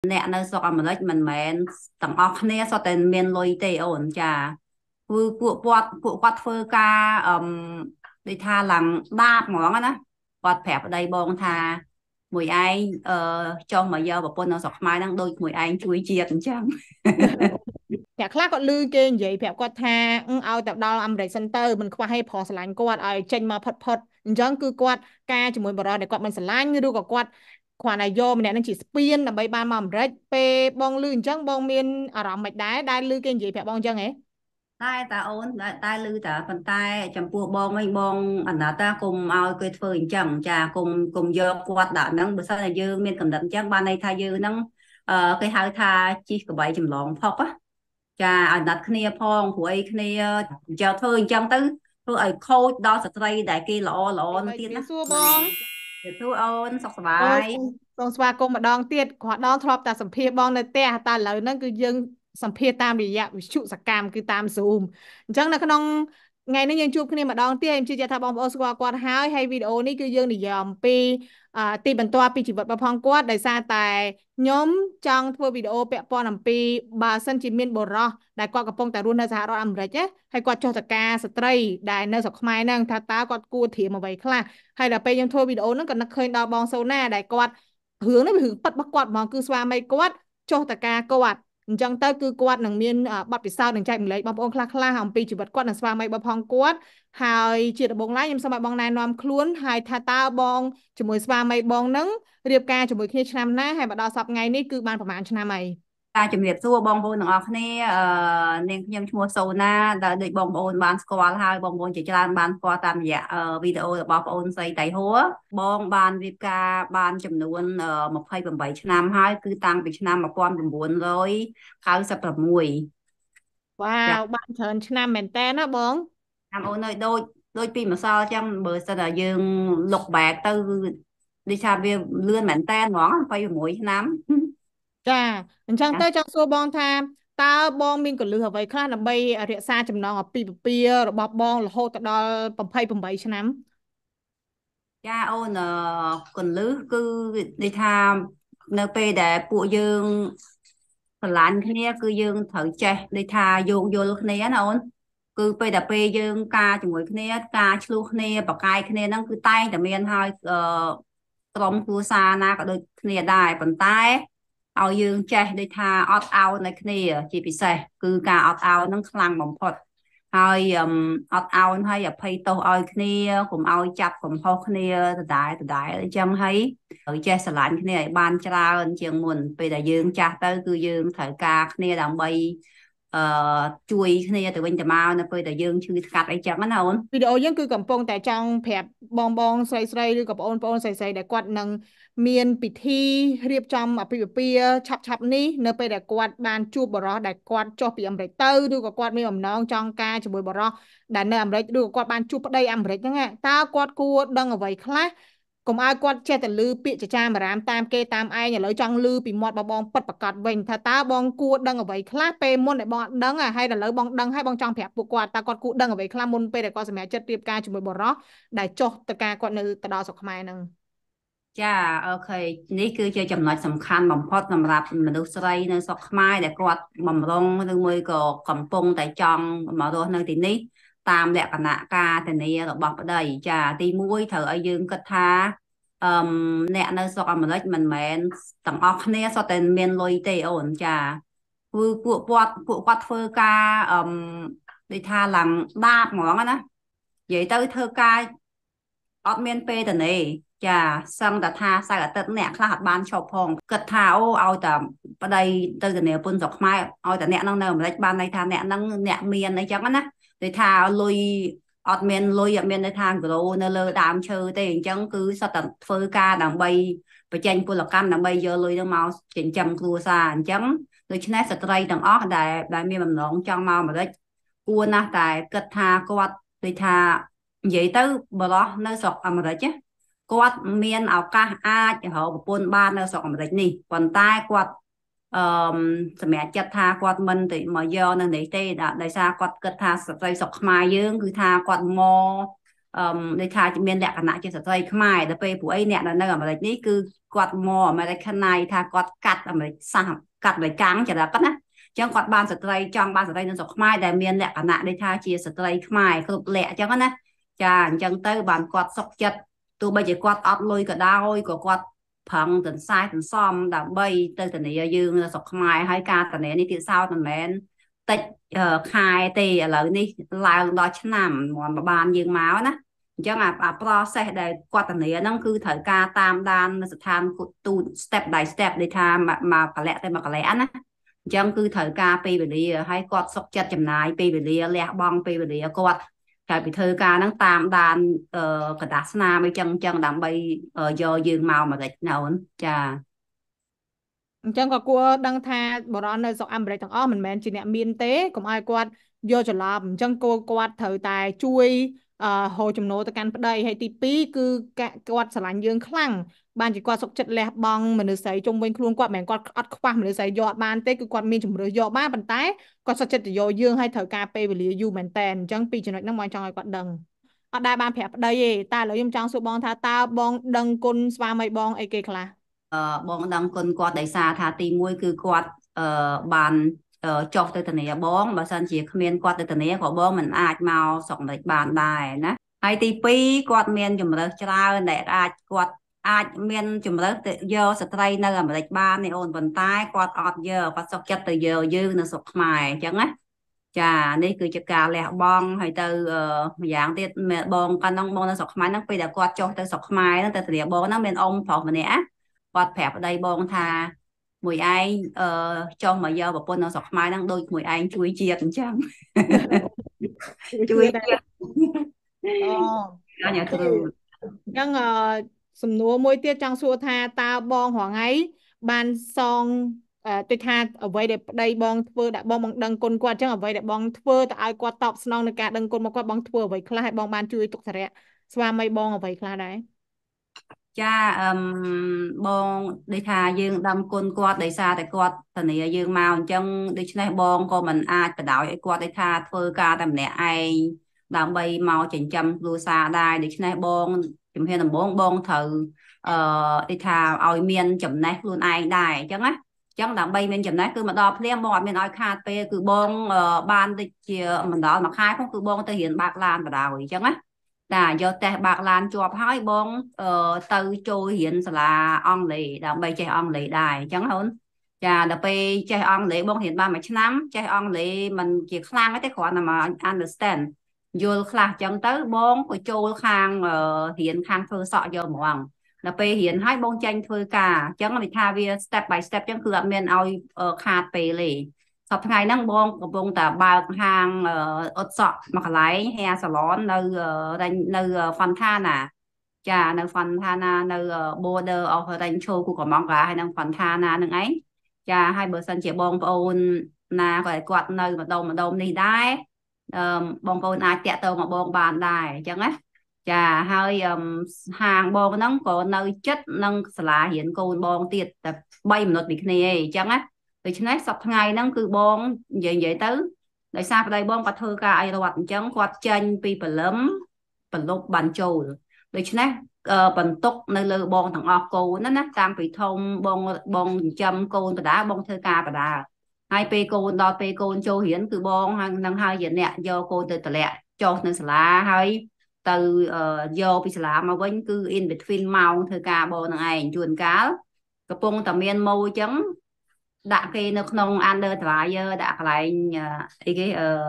nè nơi sọc mà lấy mình mẹn tầng ọc nè so tên miền lôi tê ổn chà vui của quạt phơ ca đi tha làm đa món á quạt phẹp ở đây bông tha mùi ai cho mà giờ bảo quân nó sọc mai đang đôi mùi anh chui chiết chẳng អ្នកខ្លះគាត់លឺគេនិយាយប្រាប់គាត់ថាឲ្យទៅដល់អាមេរិកសិនទៅមិនខ្វះឲ្យប្រុសស្រឡាញ់គាត់ឲ្យចេញមកផុតអញ្ចឹងគឺគាត់ការជាមួយបរិយដែលគាត់មិនស្រឡាញ់ឬក៏គាត់គ្រាន់តែយកម្នាក់នឹងជាស្ពានដើម្បីបានមកអាមេរិកពេលបងលឺអញ្ចឹងបងមានអារម្មណ៍មិនដែរដែលលឺគេនិយាយប្រាប់បងអញ្ចឹងហ៎តែតាអូនតែលឺតាប៉ុន្តែចំពោះបងវិញបងអណាតាគុំឲ្យគេធ្វើអញ្ចឹងចាគុំយកគាត់ដាក់ហ្នឹងបើសិនតែយើងមានកំណត់អញ្ចឹងបានន័យថាយើងហ្នឹងគេហៅថាជីកក្បៃចម្លងផុកណាចាឲ្យណាត់គ្នាផងព្រោះអីគ្នាយកធ្វើអញ្ចឹងទៅធ្វើឲ្យខូចដល់ស្ត្រីដែលគេល្អល្អអ្វីនឹងទៀតណាជំរាបសួរបហ្នឹងងទៅធ្វើអូនសុខសប្បាអូយសូមស្វាគមន៍ម្ដងទៀតគ្រាន់ដងធ្លាប់តែសម្ភាសបងនៅផ្ទះតែឥឡូវហ្នឹងគឺយើងសម្ភាសតាមរយៈវិទ្យុសកម្មគឺតាម Zoom អញ្ចឹងនៅក្នុងថ្ងៃនេះយើងជួបគ្នាម្ដងទៀតខ្ញុំជឿជាក់ថាបងប្អូនស្គាល់គាត់ហើយវីដេអូនេះគឺយើងនិយាយអំពីទីបន្ទាល់ពីជីវិតរបស់ផងគាត់ដោយសារតែខ្ញុំចង់ធ្វើវីដេអូពាក់ព័ន្ធអំពីបើសិនជាមានបុរសដែលគាត់កំពុងតែរស់នៅសហរដ្ឋអាមេរិកណាហើយគាត់ចុះទៅការស្ត្រីដែលនៅស្រុកខ្មែរហ្នឹងថាតើគាត់គួរត្រៀមអ្វីខ្លះហើយដល់ពេលខ្ញុំធ្វើវីដេអូហ្នឹងក៏នឹកឃើញដល់បងសូណាដែលគាត់រឿងនេះវារឿងប៉ិតរបស់គាត់ហ្មងគឺស្វាមីគាត់ចុះទៅការគាត់អញ្ចឹងទៅគឺគាត់នឹងមានបទពិសោធន៍នឹងចែកម្លែកបងប្អូនខ្លះៗអំពីជីវិតគាត់និងស្វាមីរបស់ផងគាត់ហើយជាដំបូងឡើយខ្ញុំសូមឲ្យបងណែនាំខ្លួនហើយថាតើបងជាមួយស្វាមីបងនឹងរៀបការជាមួយគ្នាឆ្នាំណាហើយមកដល់សប្តាហ៍ថ្ងៃនេះគឺបានប្រហែលឆ្នាំហើយការជំរាបសួរបងប្អូនទាំងអស់គ្នានាងខ្ញុំឈ្មោះសូណាដែលដូចបងប្អូនបានស្គាល់ហើយបងប្អូនជាច្រើនបានស្គាល់តាមរយៈវីដេអូរបស់បងប្អូនស្រីតៃហួរបងបានរៀបការបានចំនួន28ឆ្នាំហើយគឺតាំងពីឆ្នាំ1996 វ៉ាវចាបានច្រើនឆ្នាំមែនតើណាបងតាមអូននៅដូចពីម្សិលចឹងបើសិនតែយើង look back ទៅគឺដូចថាវាលឿនមែនតើហ្មង26ឆ្នាំចាអញ្ចឹងទៅចង់សួរបងថាតើបងមានកលឹះអ្វីខ្លះដើម្បីរក្សាចំណងអាពាហ៍ពិពាហ៍របស់បងរហូតទៅដល់28ឆ្នាំចាអូនកន្លឹះគឺនិយាយថានៅពេលដែលពួកយើងស្រឡាញ់គ្នាគឺយើងត្រូវចេះដូចថាយោគយល់គ្នាណាអូនគឺពេលយើងការជាមួយគ្នាការឆ្លោះគ្នាប្រកែកគ្នាហ្នឹងគឺតែងតែមានហើយក្រុមគ្រួសារណាក៏ដូចគ្នាដែរប៉ុន្តែឲ្យយើងចេះដូចថាអត់ឱននៅគ្នាជាពិសេសគឺការអត់ឱនហ្នឹងខ្លាំងបំផុត ហើយអត់ឱនហើយអភ័យទោសឲ្យគ្នាកុំឲ្យចាប់កំហុសគ្នាដដែលអញ្ចឹងហើយត្រូវចេះស្រឡាញ់គ្នាឲ្យបានច្រើនជាងមុនពេលដែលយើងចាស់ទៅគឺយើងត្រូវការគ្នាដើម្បីអឺជួយគ្នាទៅវិញទៅមកនៅពេលដែលយើងឈឺថ្កាត់អីចឹងណាអូនវីដេអូយើងគឺកំពុងតែចង់ប្រាប់បងស្រីឬក៏បងស្រីដែលគាត់នឹងមានពិធីរៀបចំអាពាហ៍ពិពាហ៍ឆាប់នេះនៅពេលដែលគាត់បានជួបបរិសដែលគាត់ចុះពីអាមេរិកទៅឬក៏គាត់មានបំណងចង់ការជាមួយបរិសដែលនៅអាមេរិកឬក៏គាត់បានជួបប្តីអាមេរិកហ្នឹងតើគាត់គួរដឹងអ្វីខ្លះកុំឲ្យគាត់ចេះតែឮពាក្យចចាមអារាមតាមគេតាមឯងឥឡូវចង់ឮពីមាត់របស់បងពិតប្រាកដវិញថាតើបងគួរដឹងអ្វីខ្លះពេលមុនដែលបងអត់ដឹងហើយឥឡូវបងដឹងហើយបងចង់ប្រាប់ពួកគាត់តើគាត់គួរដឹងអ្វីខ្លះមុនពេលដែលគាត់សម្រេចចិត្តរៀបការជាមួយបរិសដែលចុះទៅការគាត់នៅទៅដល់ស្រុកខ្មែរហ្នឹងចាអូខេនេះគឺជាចំណុចសំខាន់បំផុតសម្រាប់មនុស្សស្រីនៅស្រុកខ្មែរដែលគាត់បំរុងឬមួយក៏កំពុងតែចង់មករស់នៅទីនេះតាមលក្ខណៈការធានារបស់ប្តីចាទីមួយត្រូវឲ្យយើងគិតថាអឺអ្នកនៅស្រុកអាមេរិកមិនមែនទាំងអស់គ្នាសុទ្ធតែមានលុយទេអូនចាគឺពួកគាត់ធ្វើការដូចថាឡើងដាបហ្មងណានិយាយទៅធ្វើការអត់មានពេលទៅនេចាសឹងតែថាសៅរ៍អាទិត្យអ្នកខ្លះអត់បានឈប់ផងគិតថាអូឲ្យតែប្តីទៅធានាពន្ធស្រុកខ្មែរឲ្យតែអ្នកហ្នឹងនៅអាមេរិកបានន័យថាអ្នកហ្នឹងអ្នកមានអីចឹងណាដូចថាលុយអត់មានលុយអត់មានន័យថាក្រូនៅលើដើមឈើទេអញ្ចឹងគឺសុទ្ធតែធ្វើការដើម្បីបញ្ចេញពលកម្មដើម្បីយកលុយហ្នឹងមកចិញ្ចឹមគ្រួសារអញ្ចឹងដូច្នេះស្ត្រីទាំងអស់ដែលមានបំណងចង់មកអាមេរិកគួរណាស់តែគិតថាគាត់ដូចថានិយាយទៅបរោះនៅស្រុកអាមេរិកណា គាត់មានឱកាសអាចរកប្រពន្ធបាននៅស្រុកអាមេរិកនេះប៉ុន្តែគាត់អឺសម្រាប់ចិត្តថាគាត់មិនទៅមកយកនៅនេះទេដោយសារគាត់គិតថាស្ត្រីស្រុកខ្មែរយើងគឺថាគាត់មកដូចថាមានលក្ខណៈជាស្ត្រីខ្មែរដល់ពេលពួកអីអ្នកនៅអាមេរិកនេះគឺគាត់មកអាមេរិកខាងណៃថាគាត់កាត់អាមេរិកសាសកាត់អាមេរិកកាំងចរិតគាត់ណាអញ្ចឹងគាត់បានស្ត្រីចង់បានស្ត្រីនៅស្រុកខ្មែរដែលមានលក្ខណៈដូចថាជាស្ត្រីខ្មែរគ្រប់លក្ខអញ្ចឹងណាចាអញ្ចឹងទៅបានគាត់សុខចិត្តទោះបីជាគាត់អត់លុយក៏ដោយក៏គាត់ប្រឹងទន្សាយទន្សំដើម្បីទៅធានាយើងនៅស្រុកខ្មែរហើយការធានានេះទៀតសោតមិនមែនតិចខែទេឥឡូវនេះឡើងដល់ឆ្នាំមកបានយើងមកណាអញ្ចឹងអា process ដែលគាត់ធានាហ្នឹងគឺត្រូវការតាមដាននៅស្ថានទូត step by step ដូចថាមកកលៈទៅមកកលៈណាអញ្ចឹងគឺត្រូវការពេលវេលាហើយគាត់សុខចិត្តចំណាយពេលវេលាលះបង់ពេលវេលាគាត់តែពីធ្វើការហ្នឹងតាមដានកដាស់ស្នាមអីចឹងដើម្បីយកយើងមកអាមេរិកណាអូនចាអញ្ចឹងក៏គួរដឹងថាបរិវត្តនៅស្រុកអាមេរិកទាំងអស់មិនមែនជាអ្នកមានទេកុំឲ្យគាត់យកច្រឡំអញ្ចឹងគាត់ត្រូវតែជួយហូរចំណូលទៅកាន់ប្តីហើយទី2គឺគាត់ស្រឡាញ់យើងខ្លាំងបានជាគាត់សុខចិត្តលះបង់មនុស្សស្រីជុំវិញខ្លួនគាត់មិនមែនគាត់អត់ខ្វះមនុស្សស្រីយកអត់បានទេគឺគាត់មានជំរឿសយកបានប៉ុន្តែគាត់សុខចិត្តទៅយកយើងហើយត្រូវការពេលវេលាយូរមែនតើអញ្ចឹងពីចំណុចហ្នឹងមកចង់ឲ្យគាត់ដឹងអត់ដែលបានប្រាប់ប្តីទេតែឥឡូវខ្ញុំចង់សួរបងថាតើបងដឹងគុណស្វាមីបងអីគេខ្លះបងដឹងគុណគាត់ដោយសារថាទីមួយគឺគាត់បានចុះទៅធានាបងបើសិនជាគ្មានគាត់ទៅធានាក៏បងមិនអាចមកស្រុកអាមេរិកបានដែរណាហើយទីពីរគាត់មានជំរើសច្រើនដែលគាត់អាចមានជំរើសទៅយកស្ត្រីនៅអាមេរិកបាននេះអូនប៉ុន្តែគាត់អត់យកគាត់សុខចិត្តទៅយកយើងនៅស្រុកខ្មែរអញ្ចឹងណាចានេះគឺជាការលះបង់ហើយទៅម្យ៉ាងទៀតបងកាលនោះបងនៅស្រុកខ្មែរហ្នឹងពេលដែលគាត់ចុះទៅស្រុកខ្មែរហ្នឹងទៅធានាបងហ្នឹងមានអ៊ំប្រុសម្នាក់គាត់ប្រាប់ប្តីបងថាមួយឯងចុះមកយកប្រពន្ធនៅស្រុកខ្មែរហ្នឹងដូចមួយឯងជួយជាតិអញ្ចឹងជួយជាតិអូអញ្ញាគ្រូអញ្ចឹងសំណួរមួយទៀតចង់សួរថាតើបងរងថ្ងៃបានសងដូចថាអ្វីដែលប្តីបងធ្វើដាក់បងដឹងគុណគាត់អញ្ចឹងអ្វីដែលបងធ្វើទៅឲ្យគាត់តបស្នងនឹងការដឹងគុណមកគាត់បងធ្វើអ្វីខ្លះហើយបងបានជួយទុកសារៈស្វាមីបងអ្វីខ្លះដែរចាបងដូចថាយើងដឹងគុណគាត់ដោយសារតែគាត់ធានាយើងមកអញ្ចឹងដូច្នេះបងក៏មិនអាចបដ ாய் ឲ្យគាត់ដូចថាធ្វើការតែម្នាក់ឯងដើម្បីមកចិញ្ចឹមគ្រួសារដែរដូច្នេះបងជំហានដំបូងបងត្រូវដូចថាឲ្យមានចំណេះខ្លួនឯងដែរអញ្ចឹងណាអញ្ចឹងដើម្បីមានចំណេះគឺមកដល់ភ្លាមបងអត់មានឲ្យខាតពេលគឺបងបានដូចជាមិនដល់មួយខែផងគឺបងទៅរៀនបើកឡានបដ ாய் អញ្ចឹងណាតាយកតេស្តបើកឡានជាប់ហើយបងទៅចូលរៀនសាលាអង់គ្លេសដើម្បីចេះអង់គ្លេសដែរអញ្ចឹងអូនចាដល់ពេលចេះអង់គ្លេសបងរៀនបានមួយឆ្នាំចេះអង់គ្លេសมันជាខ្លាំងទេគ្រាន់តែមក understand យល់ខ្លះអញ្ចឹងទៅបងក៏ចូលខាងរៀនខាងធ្វើសក់យកហ្មងដល់ពេលរៀនហើយបងចាញ់ធ្វើការអញ្ចឹងវាថាវា step by step អញ្ចឹងគឺអត់មានឲ្យខាតពេលទេសប្តាហ៍ថ្ងៃហ្នឹងបងកំពុងតែបើកហាងអ៊ុតសក់មួយកន្លែង hair salon នៅ Fontana ចានៅ Fontana នៅ border of Rancho Cucamonga ហើយនៅ Fontana ហ្នឹងឯងចាហើយបើសិនជាបងប្អូនណាគាត់នៅម្ដុំនេះដែរបងប្អូនអាចតាក់ទងមកបងបានដែរអញ្ចឹងណាចាហើយហាងបងហ្នឹងក៏នៅចិត្តនឹងសាលារៀនកូនបងទៀតតែ3минутពីគ្នាឯងអញ្ចឹងណាដូច្នេះសប្តាហ៍ថ្ងៃហ្នឹងគឺបងនិយាយទៅដោយសារប្តីបងគាត់ធ្វើការអីរត់អញ្ចឹងគាត់ចេញពីព្រលឹមប្រលប់បានចូលដូច្នេះបន្ទុកនៅលើបងទាំងអស់កូនណាតាំងពីធំបងចិញ្ចឹមកូនបដាបងធ្វើការបដាហើយពេលកូនដល់ពេលកូនចូលរៀនគឺបងនឹងហើយជាអ្នកយកកូនទៅតម្លាក់ចុះនៅសាលាហើយទៅយកពីសាលាមកវិញគឺ in between ម៉ោងធ្វើការបងនឹងឯងជួនកាលកំពុងតែមានម៉ូអញ្ចឹងដាក់គេនៅក្នុង under dryer ដាក់កន្លែងអីគេ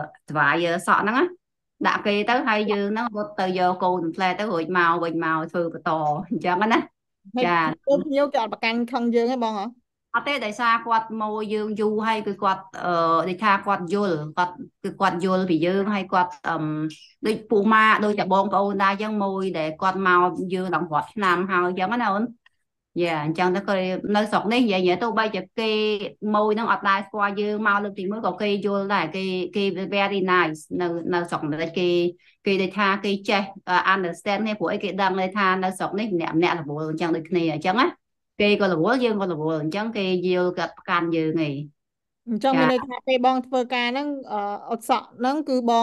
dryer សក់ហ្នឹងណាដាក់គេទៅហើយយើងហ្នឹងរត់ទៅយកកូនផ្លែទៅរួចមកវិញមកធ្វើបន្តអញ្ចឹងណាចាពួកភ្ញៀវគេអត់ប្រកាន់ខឹងយើងទេបងហ៎អត់ទេដោយសារគាត់មកយើងយូរហើយគឺគាត់ដូចថាគាត់យល់គាត់យល់ពីយើងហើយគាត់ដូចពូម៉ាដូចតែបងប្អូនដែរអញ្ចឹងមួយដែលគាត់មកយើងដល់រាប់ឆ្នាំហើយអញ្ចឹងណាអូនយ៉ាអញ្ចឹងទៅគេនៅស្រុកនេះនិយាយទៅបីជាគេម៉ួយហ្នឹងអត់ដែរស្គាល់យើងមកលើកទី1ក៏គេយល់ដែរគេ very nice នៅស្រុកអាមេរិកគេដូចថាគេចេះ understand គ្នាព្រោះអីគេដឹងเลยថានៅស្រុកនេះម្នាក់រវល់អញ្ចឹងដូចគ្នាអញ្ចឹងណាគេក៏រវល់យើងក៏រវល់អញ្ចឹងគេយល់គាត់ប្រកាន់យើងឯងអញ្ចឹងមានន័យថាពេលបងធ្វើការហ្នឹងអ៊ុតសក់ហ្នឹងគឺបង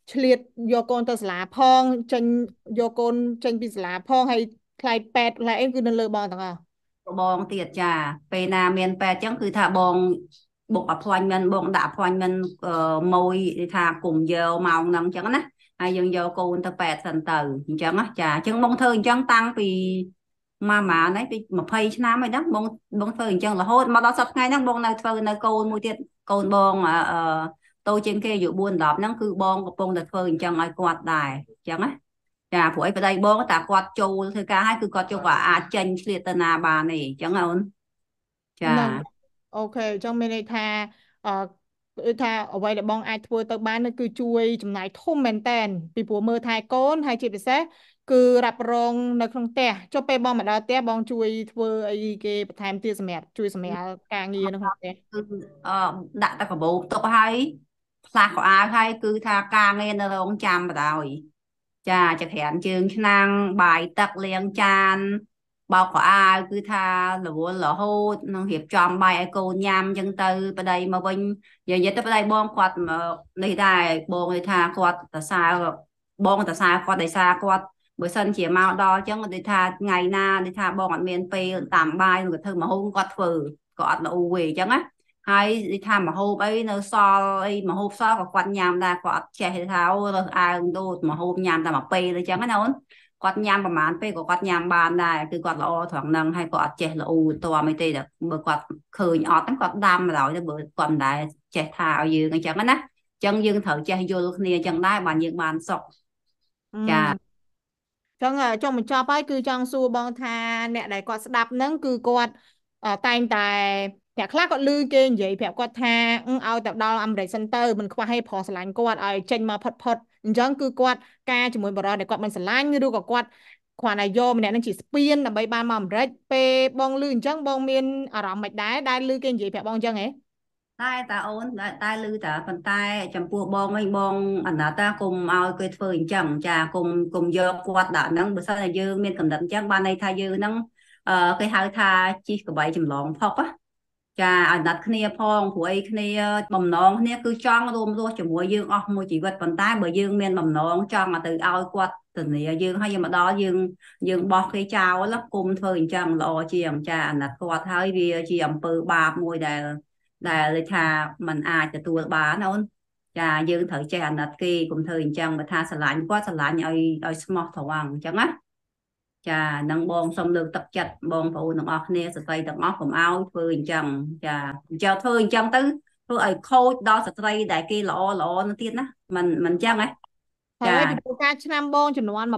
ឆ្លៀតយកកូនទៅសាលាផងចេញយកកូនចេញពីសាលាផងហើយថ្លៃពេទ្យថ្លៃអីគឺនៅលើបងទាំងអស់បងទៀតចាពេលណាមានពេទ្យចឹងគឺថាបងបុក appointment បងដាក់ appointment មួយថាគុំយកម៉ោងហ្នឹងចឹងណាហើយយើងយកកូនទៅពេទ្យសិនទៅអញ្ចឹងណាចាអញ្ចឹងបងធ្វើអញ្ចឹងតាំងពីម៉ានេះពី20ឆ្នាំហើយហ្នឹងបងធ្វើអញ្ចឹងរហូតមកដល់សប្តាហ៍ថ្ងៃហ្នឹងបងនៅធ្វើនៅកូនមួយទៀតកូនបងតូចជាងគេអាយុ4 10ហ្នឹងគឺបងកំពុងតែធ្វើអញ្ចឹងឲ្យគាត់ដែរអញ្ចឹងណាចាព្រោះអីប្តីបងតាគាត់ចូលធ្វើការឲ្យគឺគាត់ចូលក៏អាចចេញឆ្លៀតទៅណាបានទេអញ្ចឹងណាអូនចានឹងអូខេអញ្ចឹងមានន័យថាអឺគឺថាអ្វីដែលបងអាចធ្វើទៅបាននោះគឺជួយចំណាយធំមែនតែនពីព្រោះមើលថែកូនហើយជាពិសេសគឺរ៉ាប់រងនៅក្នុងផ្ទះចុះពេលបងមកដល់ផ្ទះបងជួយធ្វើអីគេបន្ថែមទៀតសម្រាប់ជួយសម្រាប់ការងារនៅក្នុងផ្ទះគឺអឺដាក់តែកាបូបទុកហើយផ្លាស់ខោអាវហើយគឺថាការងារនៅរោងចាំបដ ாய் ចាចក្រានជើងឆ្នាំងបាយទឹកលាងចានបោកខោអាវគឺថារវល់រហូតនឹងរៀបចំបាយឲ្យកូនញ៉ាំអញ្ចឹងទៅប្តីមកវិញនិយាយទៅប្តីបងគាត់នេះដែរបងនិយាយថាគាត់សរសើរបងសរសើរគាត់ដោយសារគាត់បើសិនជាមកដល់អញ្ចឹងដូចថាថ្ងៃណាដូចថាបងអត់មានពេលតាមបាយនឹងធ្វើម្ហូបគាត់ធ្វើក៏អត់ល្អទេអញ្ចឹងណាហើយនិយាយថាម្ហូបអីនៅសល់អីម្ហូបសល់ក៏គាត់ញ៉ាំដែរគាត់អត់ចេះថាអូរើសអើងដូតម្ហូបញ៉ាំតែមួយពេលអញ្ចឹងណាអូនគាត់ញ៉ាំប្រហែលពេលក៏គាត់ញ៉ាំបានដែរគឺគាត់ល្អត្រង់ហ្នឹងហើយក៏អត់ចេះល្អតអីទេតែបើគាត់ឃើញអត់ហ្នឹងគាត់ដាំបណ្ដោយទៅបើគាត់មិនដែលចេះថាឲ្យយើងអញ្ចឹងណាអញ្ចឹងយើងត្រូវចេះយល់គ្នាអញ្ចឹងដែរបានយើងបានសុខអចាឺចឹងចង់បញ្ចប់ហើយគឺចង់សួរបងថាអ្នកដែលគាត់ស្ដាប់ហ្នឹងគឺគាត់តែងតែអ្នកខ្លះគាត់ឮគេនិយាយប្រាប់គាត់ថាឲ្យទៅដល់អាមេរិកសិនទៅមិនខ្វះឲ្យប្រុសស្រឡាញ់គាត់ឲ្យចេញមកផុតផុតអញ្ចឹងគឺគាត់ការជាមួយបរិសុទ្ធដែលគាត់មិនស្រឡាញ់ឬក៏គាត់គ្រាន់តែយកម្នាក់នឹងជាស្ពានដើម្បីបានមកអាមេរិកពេលបងឮអញ្ចឹងបងមានអារម្មណ៍មិនដែរដែលឮគេនិយាយប្រាប់បងអញ្ចឹងហ៎តែអូនតែឮតាប៉ុន្តែចំពោះបងវិញបងអាណិតតាគុំឲ្យគេធ្វើអញ្ចឹងចាគុំយកគាត់ដាក់ហ្នឹងបើសិនតែយើងមានកំណត់អញ្ចឹងបានន័យថាយើងហ្នឹងគេហៅថាជីកក្បៃចម្លងផុកណាចាអាណិតគ្នាផងព្រោះអីគ្នាបំណងគ្នាគឺចង់រួមរស់ជាមួយយើងអស់មួយជីវិតប៉ុន្តែបើយើងមានបំណងចង់ទៅឲ្យគាត់ធានាយើងហើយយើងមកដល់យើងបោះគេចោលគុំធ្វើអញ្ចឹងល្អជាងចាអាណិតគាត់ហើយវាជាអំពើបាបមួយដែលលេចថាมันអាចទទួលបានអូនចាយើងត្រូវចេះអាណិតគេកុំធ្វើអញ្ចឹងបើថាស្រឡាញ់គាត់ស្រឡាញ់ឲ្យស្មោះត្រង់អញ្ចឹងណាចានឹងបងសូមលើកទឹកចិត្តបងប្អូនទាំងអស់គ្នាស្ត្រីទាំងអស់កុំឲ្យធ្វើអញ្ចឹងចាចោលធ្វើអញ្ចឹងទៅធ្វើឲ្យខូចដល់ស្ត្រីដែលគេល្អល្អនោះទៀតណាមិនអញ្ចឹងហ៎ហើយចាពីព្រោះការឆ្នាំបងចំនួន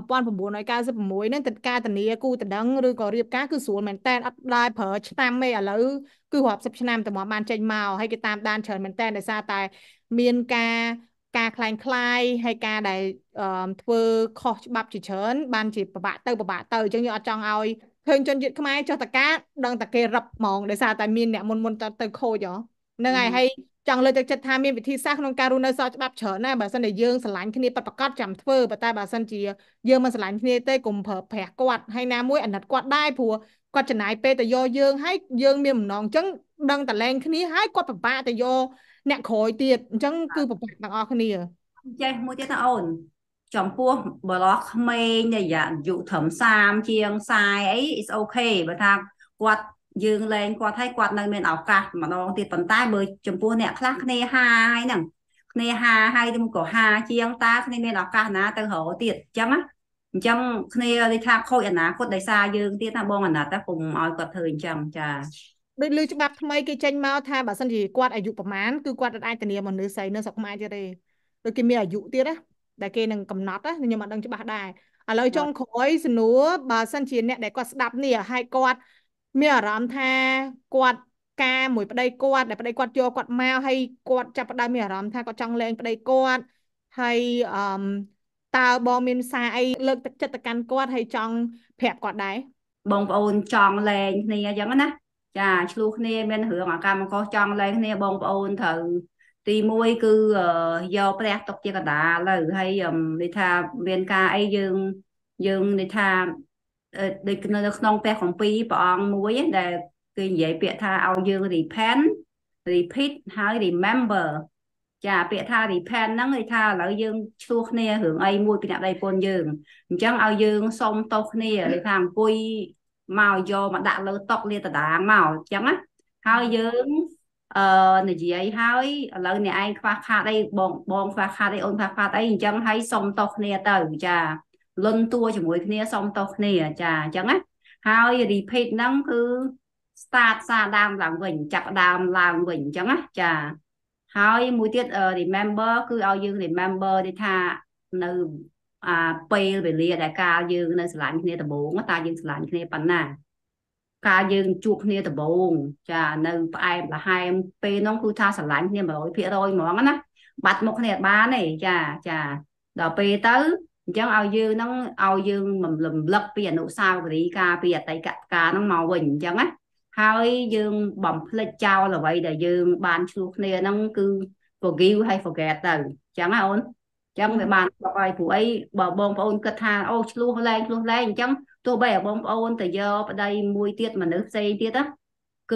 1996ហ្នឹងទឹកការធានាគូដណ្ដឹងឬក៏រៀបការគឺស្រួលមែនតើអត់ដែរប្រើឆ្នាំទេឥឡូវគឺរាប់សិបឆ្នាំតែមកបានចេញមកហើយគេតាមដានច្រើនមែនតើដោយសារតែមានការคล้ายហើយការដែលធ្វើខុសច្បាប់ជាច្រើនបានជាពិបាកទៅអញ្ចឹងយើងអត់ចង់ឲ្យឃើញជនជាតិខ្មែរចុះតការដឹងតែគេរឹបហ្មងដោយសារតែមានអ្នកមុនទៅខូចហ៎ហ្នឹងហើយចង់លើកទឹកចិត្តថាមានវិធីសាស្ត្រក្នុងការរស់នៅស្របច្បាប់ច្រើនណាស់បើសិនជាយើងស្រឡាញ់គ្នាពិតប្រាកដចាំធ្វើប៉ុន្តែបើសិនជាយើងមិនស្រឡាញ់គ្នាទេកុំប្រើប្រាស់គាត់ហើយណាមួយអាណិតគាត់ដែរព្រោះគាត់ចំណាយពេលទៅយកយើងហើយយើងមានបំណងអញ្ចឹងដឹងតែលែងគ្នាហើយគាត់ពិបាកទៅយកអ្នកក្រោយទៀតអញ្ចឹងគឺពិបាកទាំងអស់គ្នាចេះមួយទៀតណាអូនចំពោះបរោះក្មេងដែលអាយុត្រឹម30ជាង40អី is okay បើថាគាត់យើងលែងគាត់ឲ្យគាត់នៅមានឱកាសម្ដងទៀតប៉ុន្តែបើចំពោះអ្នកខ្លះគ្នា50ហើយហ្នឹងគ្នា50ហើយទៅក៏50ជាងតើគ្នាមានឱកាសណាទៅរកទៀតអញ្ចឹងណាអញ្ចឹងគ្នានិយាយថាខូចអនាគតដោយសារយើងទៀតណាបងអាណិតតែកុំឲ្យគាត់ធ្វើអញ្ចឹងចាដូចលើច្បាប់ថ្មីគេចេញមកថាបើសិនជាគាត់អាយុប្រមាណគឺគាត់អាចធានាមនុស្សស្រីនៅស្រុកខ្មែរទៀតទេដូចគេមានអាយុទៀតណាដែលគេនឹងកំណត់ណាខ្ញុំអត់ដឹងច្បាស់ដែរឥឡូវចុងក្រោយសំណួរបើសិនជាអ្នកដែលគាត់ស្ដាប់នេះហើយគាត់មានអារម្មណ៍ថាគាត់ការមួយប្តីគាត់ដែលប្តីគាត់យកគាត់មកហើយគាត់ចាប់ផ្ដើមមានអារម្មណ៍ថាគាត់ចង់លែងប្តីគាត់ហើយតើបងមានសារអីលើកទឹកចិត្តទៅកាន់គាត់ហើយចង់ប្រាប់គាត់ដែរបងប្អូនចង់លែងគ្នាអញ្ចឹងណាចាឆ្លោះគ្នាមានរឿងអាកម្មកុសចង់លែងគ្នាបងប្អូនត្រូវទីមួយគឺយកព្រះទុកជាកណ្ដាលទៅហើយនិយាយថាមានការអីយើងនិយាយថាដូចនៅក្នុងព្រះគម្ពីរព្រះអង្គមួយដែលគេនិយាយពាក្យថាឲ្យយើង repent repeat ហើយ remember chả bịa tha depend nắng người tha là dương chua kia hưởng ai mua cái đây con dương chẳng ao dương xong tóc kia để thằng cùi màu do mà đã lỡ tóc liên tà đá màu chẳng á hai dương này gì ấy hai lời này ai pha pha đây bọn bọn pha pha đây ôn pha đây chẳng hay xong tóc kia từ chà luân tua cho mỗi kia xong tóc kia chà chẳng á hai repeat nắng cứ start ra đam làm vịnh chặt đam làm vịnh chẳng á chàហើយមួយទៀតremember គឺឲ្យយើង remember នេះថានៅពេលវេលាដែលកាលយើងនៅស្រឡាញ់គ្នាដំបូងតើយើងស្រឡាញ់គ្នាប៉ុណ្ណាកាលយើងជួបគ្នាដំបូងចានៅផ្អែមល្ហែមពេលនោះគឺថាស្រឡាញ់គ្នា100%ហ្មងណាបាត់មុខគ្នាអត់បានទេចាដល់ពេលទៅអញ្ចឹងឲ្យយើងហ្នឹងឲ្យយើងរំលឹកពីអនុស្សាវរីយ៍កាលពីអតីតកាលហ្នឹងមកវិញអញ្ចឹងណាហើយយើងបំភ្លេចចោលអ្វីដែលយើងបានឆ្លោះគ្នាហ្នឹងគឺ forgive ហើយ forget ទៅអញ្ចឹងណាអូនអញ្ចឹងវាបានบอกឲ្យព្រោះអីបើបងប្អូនគិតថាអូឆ្លោះលែងអញ្ចឹងទោះបីបងប្អូនទៅយកប្តីមួយទៀតមនុស្សផ្សេងទៀតណាគឺ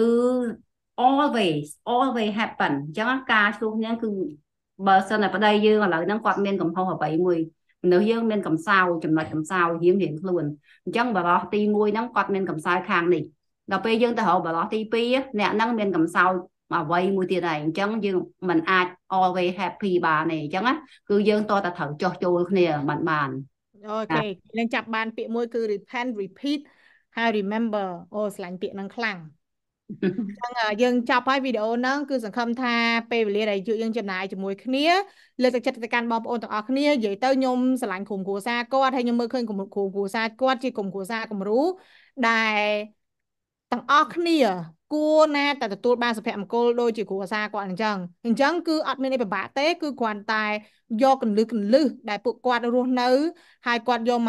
always happen អញ្ចឹងការឆ្លោះហ្នឹងគឺបើសិនតែប្តីយើងឥឡូវហ្នឹងគាត់មានកំហុសអ្វីមួយមនុស្សយើងមានកំសោយចំណុចកំសោយរៀងខ្លួនអញ្ចឹងបរិបទទី1ហ្នឹងគាត់មានកំសោយខាងនេះដល់ពេលយើងទៅរកបរិបទទី2អ្នកហ្នឹងមានកំសោយអ្វីមួយទៀតហើយអញ្ចឹងយើងមិនអាច always happy បានទេអញ្ចឹងណាគឺយើងតតែត្រូវចោះចូលគ្នាបានអូខេយើងចាប់បានពាក្យមួយគឺ repent repeat ហើយ remember អូស្រឡាញ់ពាក្យហ្នឹងខ្លាំងចឹងយើងចាប់ហើយវីដេអូហ្នឹងគឺសង្ឃឹមថាពេលវេលាដែលយើងចំណាយជាមួយគ្នាលើកទឹកចិត្តទៅកាន់បងប្អូនទាំងអស់គ្នានិយាយទៅខ្ញុំស្រឡាញ់ក្រុមគ្រួសារគាត់ហើយខ្ញុំមើលឃើញក្រុមគ្រួសារគាត់ជាក្រុមគ្រួសារគំរូដែលទាំងអស់គ្នាគួរណាតែទទួលបានសុភមង្គលដូចជាគ្រួសារគាត់អញ្ចឹងគឺអត់មានអីពិបាកទេគឺគ្រាន់តែយកកលឹះដែលពួកគាត់រស់នៅហើយគាត់យកមក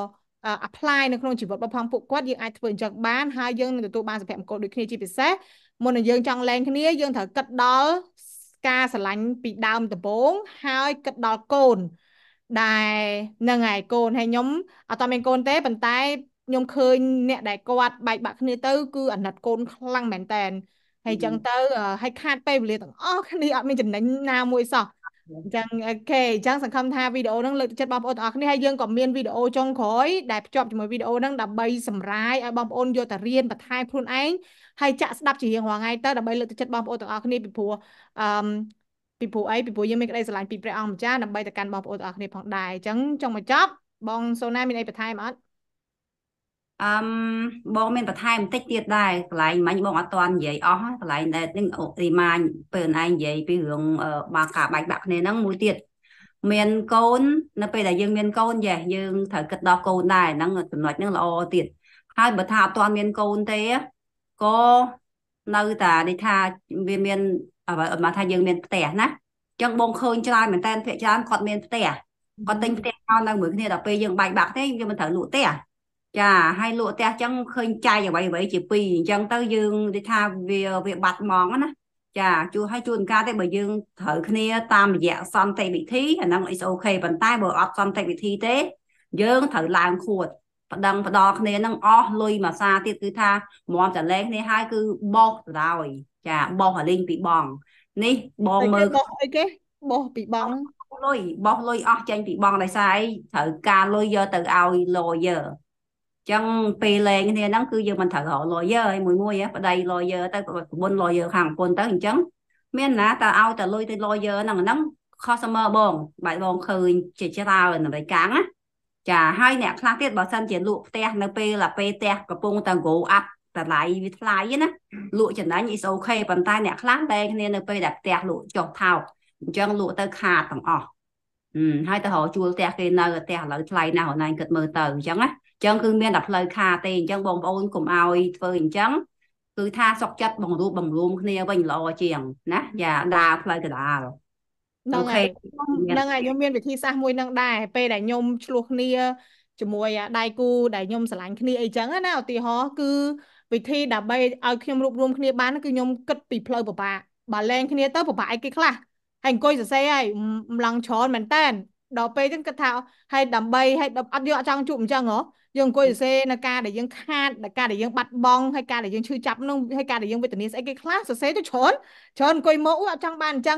apply នៅក្នុងជីវិតរបស់ពួកគាត់យើងអាចធ្វើអញ្ចឹងបានហើយយើងនឹងទទួលបានសុភមង្គលដូចគ្នាជាពិសេសមុននឹងយើងចង់លែងគ្នាយើងត្រូវគិតដល់ការស្រឡាញ់ពីដើមដំបូងហើយគិតដល់កូនដែលហ្នឹងហើយកូនហើយខ្ញុំអត់តមានកូនទេប៉ុន្តែខ្ញុំឃើញអ្នកដែលគាត់បែកបាក់គ្នាទៅគឺអាណិតកូនខ្លាំងមែនតើហើយអញ្ចឹងទៅហើយខាតពេលវេលាទាំងអស់គ្នាអត់មានចំណេញណាមួយសោះអញ្ចឹងអូខេអញ្ចឹងសង្ឃឹមថាវីដេអូហ្នឹងលើកទឹកចិត្តបងប្អូនទាំងអស់គ្នាហើយយើងក៏មានវីដេអូចុងក្រោយដែលភ្ជាប់ជាមួយវីដេអូហ្នឹងដើម្បីសម្រាយឲ្យបងប្អូនយកទៅរៀនបន្ថែមខ្លួនឯងហើយចាក់ស្ដាប់ជារៀងរាល់ថ្ងៃទៅដើម្បីលើកទឹកចិត្តបងប្អូនទាំងអស់គ្នាពីព្រោះអឺពីព្រោះអីពីព្រោះយើងមានក្តីស្រឡាញ់ពីព្រះអង្គម្ចាស់ដើម្បីទៅកាន់បងប្អូនទាំងអស់គ្នាផងដែរអញ្ចឹងចង់បញ្ចប់បងសូណាមានអីបន្ថែមអត់អឺបងមានបន្ថែមបន្តិចទៀតដែរកន្លែងមិញបងអត់ទាន់និយាយអស់កន្លែងដែលនឹងរីម៉ាញពេលឯងនិយាយពីរឿងបាការបែកបាក់គ្នាហ្នឹងមួយទៀតមានកូននៅពេលដែលយើងមានកូនយើងត្រូវគិតដល់កូនដែរហ្នឹងចំណុចហ្នឹងល្អទៀតហើយបើថាអត់ទាន់មានកូនទេក៏នៅតែនេះថាវាមានអ្វីមកថាយើងមានផ្ទះណាអញ្ចឹងបងឃើញច្រើនមែនតើភាគច្រើនគាត់មានផ្ទះគាត់ទិញផ្ទះឲ្យនៅមួយគ្នាដល់ពេលយើងបែកបាក់ទេយើងមិនត្រូវលក់ផ្ទះចាហើយលក់ផ្ទះអញ្ចឹងឃើញចាយអ្វីជាពីរអញ្ចឹងទៅយើងនិយាយថាវាបាត់ហ្មងណាចាជួនកាលទេបើយើងត្រូវគ្នាតាមរយៈសន្តិវិធីអាហ្នឹង is okay ប៉ុន្តែបើអត់សន្តិវិធីទេយើងត្រូវឡើងខួតប្តឹងផ្ដល់គ្នាហ្នឹងអស់លុយមួយសារទៀតគឺថាមកតែលេងគ្នាហើយគឺបោកទៅដោយចាបោកឲ្យលេងពីបងនេះបងមើលបោះអីគេបោះពីបងបោះលុយអស់ចេញពីបងដោយសារអីត្រូវការលុយយកទៅឲ្យ lawyerចឹងពេលលេងគ្នាហ្នឹងគឺយើងមិនត្រូវរក lawyer ឲ្យមួយប្តី lawyer ទៅប្រពន្ធ lawyer ខាងប្រពន្ធទៅអញ្ចឹងមានណាតើឲ្យតែលុយទៅ lawyer ហ្នឹង customer បងបែបបងឃើញជាច្រើននៅឯកាំងណាចាហើយអ្នកខ្លះទៀតបើសិនជាលក់ផ្ទះនៅពេលផ្ទះកំពុងតែ grow up តម្លៃវាថ្លៃណាលក់ចំណេញ is okay ប៉ុន្តែអ្នកខ្លះតែគ្នានៅពេលដែលផ្ទះលក់ចុះថោកអញ្ចឹងលក់ទៅខាតទាំងអស់ហើយទៅរកជួលផ្ទះគេនៅផ្ទះឥឡូវថ្លៃណាស់ហ្នឹងគិតមើលទៅអញ្ចឹងណាអញ្ចឹងគឺមានតែផ្លូវខាទេអញ្ចឹងបងប្អូនកុំឲ្យធ្វើអញ្ចឹងគឺថាសុខចិត្តបង្រួបបង្រួមគ្នាវិញល្អជាងណាយ៉ាដើរផ្លូវកណ្ដាលអូខេហ្នឹងហើយខ្ញុំមានវិធីសាស្ត្រមួយហ្នឹងដែរពេលដែលខ្ញុំឆ្លោះគ្នាជាមួយដៃគូដែលខ្ញុំស្រឡាញ់គ្នាអីចឹងណាឧទាហរណ៍គឺវិធីដើម្បីឲ្យខ្ញុំរួបរวมគ្នាបានគឺខ្ញុំគិតពីផ្លូវពិបាកបើលែងគ្នាទៅពិបាកអីគេខ្លះហើយអង្គុយសរសេរហើយម្លងច្រើនមែនតើដល់ពេលហ្នឹងគិតថាហើយដើម្បីឲ្យអត់យកអត់ចង់ជួបអញ្ចឹងហ៎យើងអង្គុយសរសេរនៅការដែលយើងខាតនៅការដែលយើងបាត់បង់ហើយការដែលយើងឈឺចាប់នោះហើយការដែលយើងវេទនាស្អីគេខ្លះសរសេរទៅច្រើនអង្គុយមកអត់ចង់បានអញ្ចឹងឯង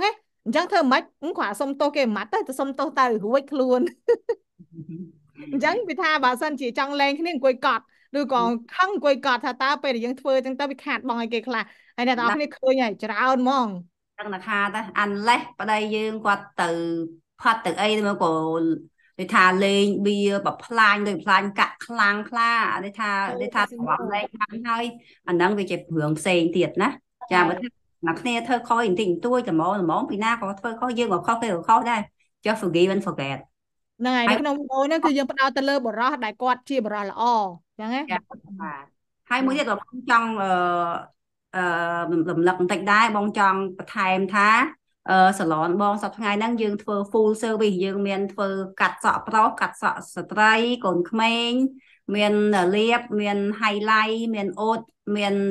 chẳng thơ mách khỏa xong tô kê mắt tới xong tô tay hữu ích luôn chẳng bị tha bà sân chỉ trong lên cái nên quay cọt rồi còn không quay cọt thà taไปยังធ្វើចឹងទៅវាខាតបងឲ្យគេខ្លះហើយអ្នកទាំងអស់គ្នាឃើញហើយច្រើនហ្មង Chắc là kha ta ăn lét ở đây dương qua từ phát từ ấy mà có để thà lên bia bập plan rồi plan cắt khlang kha để tha tỏm lên ăn hơi anh đang bị chụp hưởng xe tiệt nè chà bữa mà kia thơ coi hình tình tôi là món vì na có thơ coi dương có khó cái khó đây cho forgive and forget ហ្នឹងហើយនៅក្នុងវីដេអូហ្នឹងគឺយើងផ្ដោតទៅលើបរិសុទ្ធដែលគាត់ជាបរិសុទ្ធល្អអញ្ចឹងណា dạ, và hai mươi tiết là bong trong lầm lầm tạch đái bong trong thèm thá salon bong sập ngày năng dương phơ full service dương miền phơ cắt sọ pro cắt sọ spray cồn khmeng miền liệp miền highlight miền ốt miền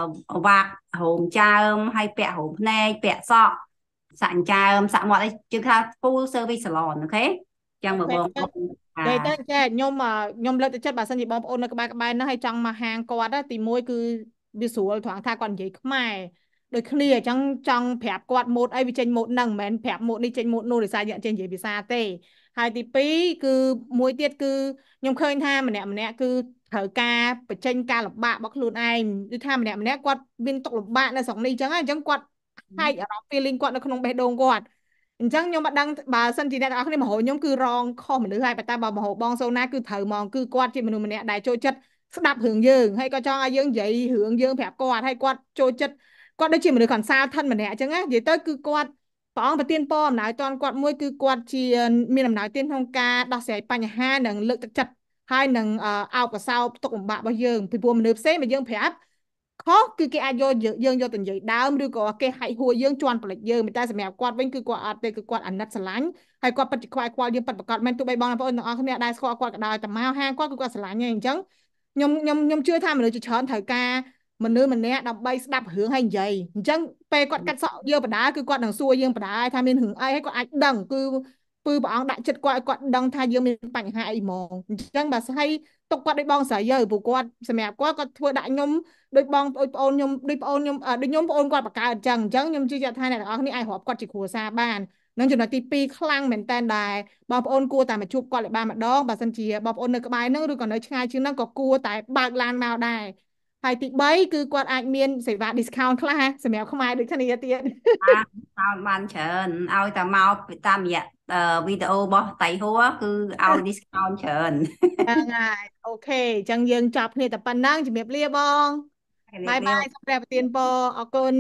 vạc hồn cha hay pẹ hồn nè pẹ sọ sạn cha sạn mọi chứ ha full service salon ok chẳng mà bong តែតែចេះខ្ញុំលើកទឹកចិត្តបើសិនជាបងប្អូននៅក្បែរហ្នឹងហើយចង់មកហាងគាត់ទីមួយគឺវាស្រួលត្រង់ថាគាត់និយាយខ្មែរដូចគ្នាអញ្ចឹងចង់ប្រាប់គាត់ម៉ូតអីវាចេញម៉ូតហ្នឹងមិនមែនប្រាប់ម៉ូតនេះចេញម៉ូតនោះដោយសារយើងចេញនិយាយភាសាទេហើយទីពីរគឺមួយទៀតគឺខ្ញុំឃើញថាម្នាក់គឺត្រូវការបញ្ចេញការលំបាករបស់ខ្លួនឯងគឺថាម្នាក់គាត់មានទុក្ខលំបាកនៅស្រុកនេះអញ្ចឹងគាត់ហែកអារម្មណ៍ feeling គាត់នៅក្នុងបេះដូងគាត់អញ្ចឹងខ្ញុំអត់ដឹងបើសិនជាអ្នកទាំងអស់គ្នាមហោខ្ញុំគឺរងខុសមនុស្សហើយតែបើមហោបងសូណាគឺត្រូវហ្មងគឺគាត់ជាមនុស្សម្នាក់ដែលចូលចិត្តស្ដាប់រឿងយើងហើយក៏ចង់ឲ្យយើងនិយាយរឿងយើងប្រាប់គាត់ហើយគាត់ចូលចិត្តគាត់ដូចជាមនុស្ស consultant ម្នាក់អញ្ចឹងណានិយាយទៅគឺគាត់ព្រះអង្គប្រទានពរអំណោយតនគាត់មួយគឺគាត់ជាមានអំណោយទានក្នុងការដោះស្រាយបញ្ហានិងលើកទឹកចិត្តហើយនឹងអោបកសោបទុកលំបាករបស់យើងពីព្រោះមនុស្សផ្សេងមកយើងប្រាប់ខុសគឺគេអាចយកយើងយកទៅនិយាយដើមឬក៏គេហាច់ហួរយើងជន់ប្លិចយើងតែសម្រាប់គាត់វិញគឺគាត់អត់ទេគឺគាត់អាណិតស្រឡាញ់ហើយគាត់ពិតជាខ្វាយខ្វល់យើងពិតប្រាកដមែនទោះបីបងប្អូនទាំងអស់គ្នាដែលស្គាល់គាត់ក៏ដោយតែមកហាងគាត់គឺគាត់ស្រឡាញ់ហ្នឹងអញ្ចឹងខ្ញុំជឿថាមនុស្សជាច្រើនត្រូវការមនុស្សម្នាក់ដើម្បីស្ដាប់រឿងហើយនិយាយអញ្ចឹងពេលគាត់កាត់សក់យើងបដាគឺគាត់នឹងសួរយើងបដាថាមានរឿងអីហើយគាត់អាចដឹងគឺព្រះអង្គដាក់ចិត្តគាត់ឲ្យគាត់ដឹងថាយើងមានបញ្ហាអីហ្មងអញ្ចឹងបើស្អីទុកគាត់ដូចបងស្រីយើព្រោះគាត់សម្រាប់គាត់ធ្វើដាក់ខ្ញុំដូចបងប្អូនខ្ញុំដូចប្អូនខ្ញុំដូចខ្ញុំប្អូនគាត់បកកើតអញ្ចឹងខ្ញុំជឿថាអ្នកទាំងអស់គ្នាអាចរាប់គាត់ជាគ្រួសារបាននឹងចំណុចទី2ខ្លាំងមែនតើដែរបងប្អូនគួរតែមកជួបគាត់ឲ្យបានម្ដងបើសិនជាបងប្អូននៅក្បែរហ្នឹងឬក៏នៅឆ្ងាយជាងហ្នឹងក៏គួរតែបើកឡានមកដែរហើយទី3គឺគាត់អាចមានសេវា discount ខ្លះសម្រាប់ខ្មែរដូចគ្នាទៀតបានច្រើនឲ្យតែមកតាមរយៈវីដេអូរបស់តៃហួរគឺឲ្យ discount ច្រើនហ្នឹងហើយអូខេអញ្ចឹងយើងចប់គ្នាតែប៉ុណ្ណឹងជំរាបលាបងបាយបាយសូមព្រះប្រទានពរអរគុណ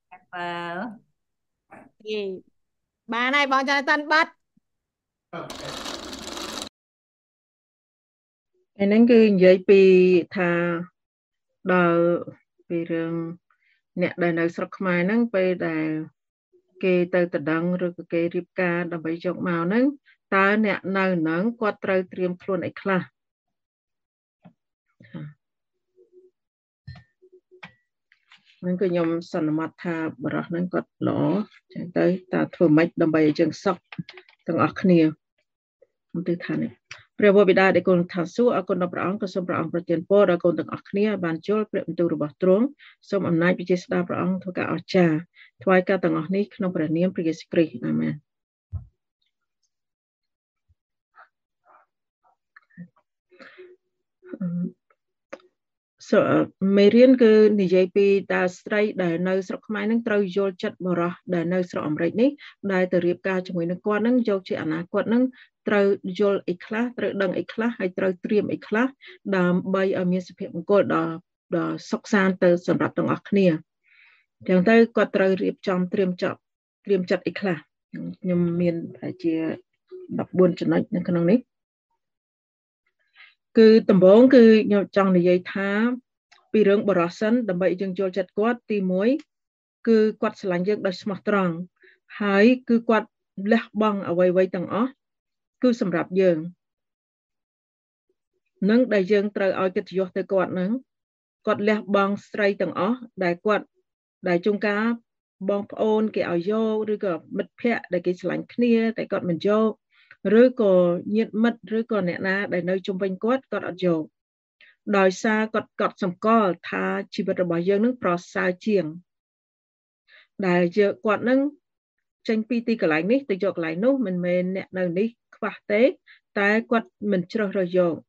បានហើយបងចាន់តាន់បាត់ហ្នឹងគឺនិយាយពីថាដល់ពីរឿងអ្នកដែលនៅស្រុកខ្មែរហ្នឹងពេលដែលគេទៅតដឹងឬក៏គេរៀបការដើម្បីយកមកហ្នឹងតើអ្នកនៅហ្នឹងគាត់ត្រូវត្រៀមខ្លួនអីខ្លះហ្នឹងគឺខ្ញុំសន្មត់ថាបរិះហ្នឹងគាត់ល្អចឹងទៅតើធ្វើម៉េចដើម្បីឲ្យយើងសុខទាំងអស់គ្នាខ្ញុំទិដ្ឋាននេះព្រះវរបិតាដែលគុណថាសួរអរគុណដល់ព្រះអង្គក៏សូមព្រះអង្គប្រទានពរដល់កូនទាំងអស់គ្នាបានជល់ព្រះបន្ទូលរបស់ទ្រង់សូមអំណាចវិជាស្ដាព្រះអង្គធ្វើការអស្ចារ្យថ្វាយការទាំងអស់នេះក្នុងព្រះនាមព្រះយេស៊ូវគ្រីស្ទអាមែនមេរៀនគឺនិយាយពីតើស្ត្រីដែលនៅស្រុកខ្មែរនឹងត្រូវយល់ចិត្តបរិះដែលនៅស្រុកអាមេរិកនេះដែលទៅរៀបការជាមួយនឹងគាត់នឹងយកជាអនាគតនឹងត្រូវយល់អីខ្លះត្រូវដឹងអីខ្លះហើយត្រូវត្រៀមអីខ្លះដើម្បីឲ្យមានសុភមង្គលដល់សុខសាន្តទៅសម្រាប់ទាំងអស់គ្នាចឹងទៅគាត់ត្រូវរៀបចំត្រៀមចិត្តអីខ្លះខ្ញុំមានប្រហែលជា14ចំណុចនៅក្នុងនេះគឺដំបូងគឺខ្ញុំចង់និយាយថាពីរឿងបរិសិនដើម្បីយើងយល់ចិត្តគាត់ទី1គឺគាត់ស្រឡាញ់យើងដោយស្មោះត្រង់ហើយគឺគាត់លះបង់អ្វីៗទាំងអស់គឺសម្រាប់យើងនឹងដែលយើងត្រូវឲ្យកិត្តិយសទៅគាត់នឹងគាត់លះបង់ស្រីទាំងអស់ដែលជួនកាលបងប្អូនគេឲ្យយកឬក៏មិត្តភ័ក្តិដែលគេស្រឡាញ់គ្នាតែគាត់មិនយកឬក៏ញាតិមិត្តឬក៏អ្នកណាដែលនៅជុំវិញគាត់អត់យកដោយសារគាត់សម្គាល់ថាជីវិតរបស់យើងនឹងប្រសើរជាងដែលគាត់នឹង tranh pi ti cái lạnh ní từ cho cái lạnh nốt mình nè nơi ní khoa tế tại quạt mình chưa rồi dùng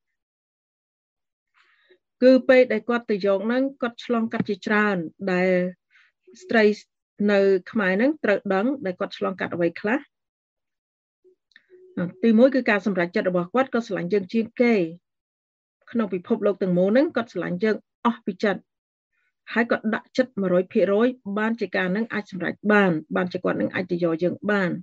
cứ pe đại quạt từ dùng nâng quạt long cắt chỉ tràn đại stray nơi khai nâng tự đắng đại quạt long cắt ở vậy khác từ mỗi cái ca sầm rạch chặt bỏ quát có lạnh dân chiên kê không bị phập lộc từng món nâng có lạnh dân bị chặt hai có đặt chất mà rồi phe rồi ban chỉ ca nâng ai sầm rạch ban chỉ quạt nâng ai chỉ dò dân ban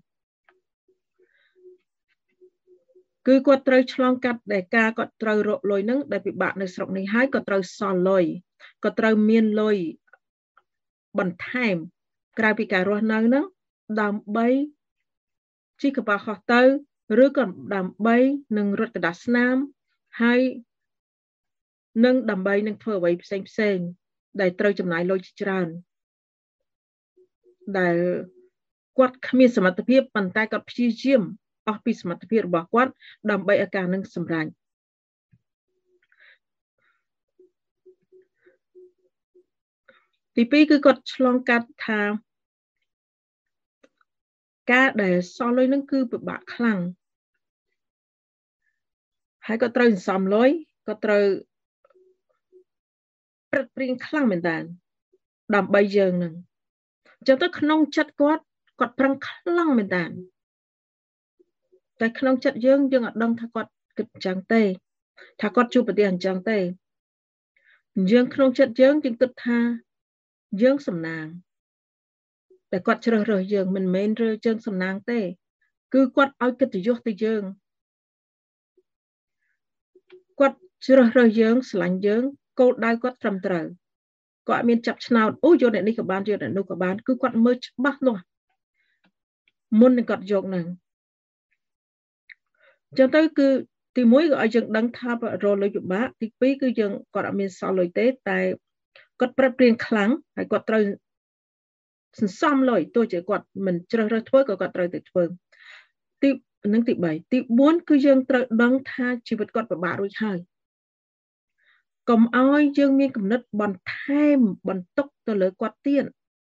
cứ quạt trời long cắt để ca quạt trời rộ lôi nâng để bị bạnในสระnày hai quạt trời sòn lôi quạt trời miên lôi bẩn thèmกลายเป็นการรอนั่งนั้นดำใบที่กระเป๋าขอเตอหรือก็ดำใบหนึ่งรถกระดาษน้ำให้นึ่งดำใบหนึ่งเพื่อไว้เซ็งได้เตยจำหน่ายโลจิจรันได้กวดขมิ้นสมรรถเพียบปันใต้กับพิจิมออกปีสมรรถเพียบบอกกวดดำใบอาการหนึ่งสำรันที่ปีคือกดลองกัดทางการได้ซ้อมเลยนั่นคือแบบบะคลั่งให้ก็เตยซ้อมเลยก็เตยเปลี่ยนคลั่งเหมือนกันดำใบเยิงหนึ่งจะต้องขนมจัดกดพลังคลั่งเหมือนกันแต่ขนมจัดเยิงยังดังถ้ากดกึศจังเตยถ้ากดจูบประเดี๋ยวจังเตยยังขนมจัดเยิงจึงกึศท่าdương sầm nàng để quạt trời dương mình men rơi dương sầm nàng tê cứ quạt ao kịch từ dương từ dương quạt trời dương sành dương cô đai quạt trầm trời quạt miền chập nào ôi vô này đi các bạn vô này đâu các bạn cứ quạt mơ bắt luôn muốn quạt dọc này cho tới cứ thì mỗi gọi dương đăng tháp rồi lấy chụp bát thì phí cứ dương quạt miền sau lời tết tại quạtประเปลี่ยนครั้งให้กดเตยซ้ำเลยตัวเจ้ากดมันเจริญทั่วก็กดเตยติดเฟิงตินั่งติดใบติบ้วนคือยังเตยดังท่าชีวิตกดประบาดรุ่ยให้กลมอ้อยยังมีกำนัดบอลแทมบอลตกตัวเหลือกดเตี้ยน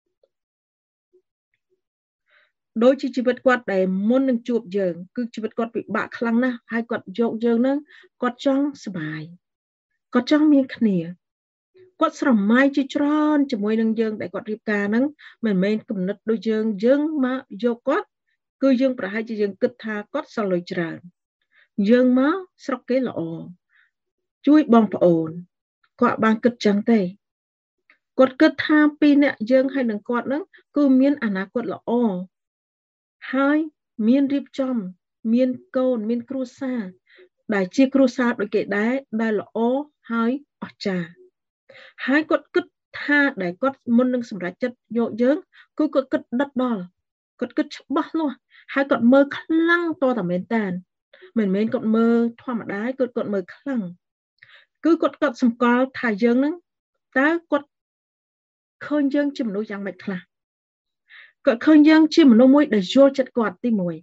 โดยชีวิตกดแต่มุนหนึ่งจูบเยิงคือชีวิตกดปิบะครั้งนะให้กดโยกเยิงนั้นกดจ้องสบายกดจ้องมีขณีกดสระไม้จีจรอนจมวยนังยังแต่กดรีบการนั้นมันไม่กำหนดโดยยังมาโยกดคือยังประหารจะยังกึศทากดสลายจรายังมาสระเกลอช่วยบองปะโอนกว่าบางกึศจังเตกดกึศทาปีเนี่ยยังให้หนึ่งกดนั้นคือมีนอนาคตละอให้มีนรีบจอมมีนโกนมีนครูซาได้ชีครูซาโดยเกดได้ละอให้อจาhai cột cất tha để cột môn nâng sầm rải chất dội dướng cứ cột cất đất đỏ cột cất bắt luôn hai cột mơ khăng to tầm bên tàn mình cột mơ thoa mặt đá cột mơ khăng cứ cột sầm co thải dướng nâng ta cột khơi dướng chìm nỗi giang mệt là cột khơi dướng chìm nỗi mũi để vô chất quạt ti mùi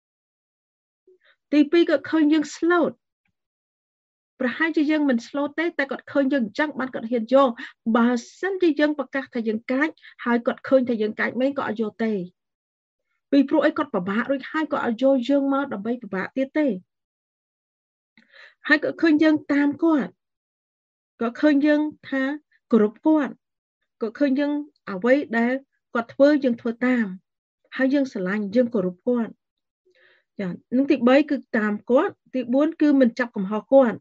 ti pi cột khơi dướng slowประหารจะยังมันสโลเต้แต่กดเคยยังจังบ้านกดเห็นโยบาสันจะยังประกาศทายังไกด์หายกดเคยทายังไกด์ไม่ก็โยเต้ปีโปรไอ้กดประบาด้วยหายก็โยยังมาดับใบประบาเตี้ยเต้หายก็เคยยังตามกดก็เคยยังท่ากรุบกดก็เคยยังเอาไว้ได้กดเพื่อยังเพื่อตามหายยังสลายยังกรุบกดอย่างนึกติใบคือตามกดติบ้วนคือมันจับกับหอกด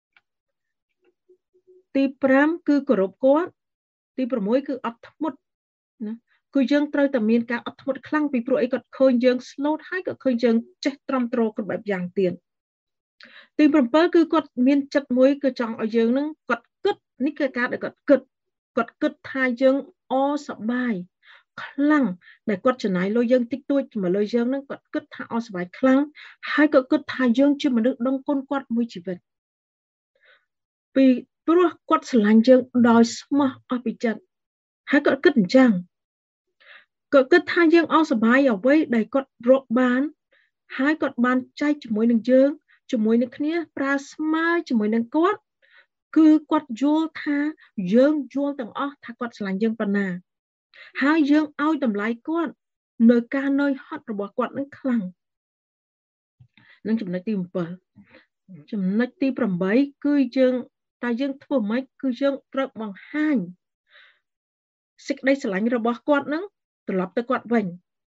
ตีพรำคือกรบกอดตีประมวยคืออัดหมดนะคือยังเตยแต่มีการอัดหมดคลั่งปีโปรไอ้ก็เคยยังสโลว์ให้ก็เคยยังเจ็ดตรำโตกันแบบอย่างเตียนตีประเปิดคือกดมีจัดมวยคือจังเอายังนั่งกดกึดนี่คือการได้กดกึดทายยังอ้อสบายคลั่งแต่กดจะไหนลอยยังติ๊กตัวมาลอยยังนั่งกดทายอ้อสบายคลั่งให้ก็กดทายยังชื่อมันนึกดงก้นกดมวยชีวิตปีเพราะกดสลังยังดอยสมออภิจัดให้กดกึศจังกดทายยังเอาสบายเอาไว้ได้กดรบบานให้กดบานใจจมวยหนึ่งยังจมวยหนึ่งนี้ปลาสมาจมวยหนึ่งกดคือกดโยธายังโยต่างอ้อถ้ากดสลังยังปนาให้ยังเอาดำไหลกด nơi ca nơi hotរបស់គាត់នឹងខ្លាំងនឹងចំណុចទី7ចំណុចទី8គឺយើងតែយើងធ្វើម៉េចគឺយើងត្រូវបង្ហាញសេចក្តីស្រឡាញ់របស់គាត់នឹងត្រឡប់ទៅគាត់វិញ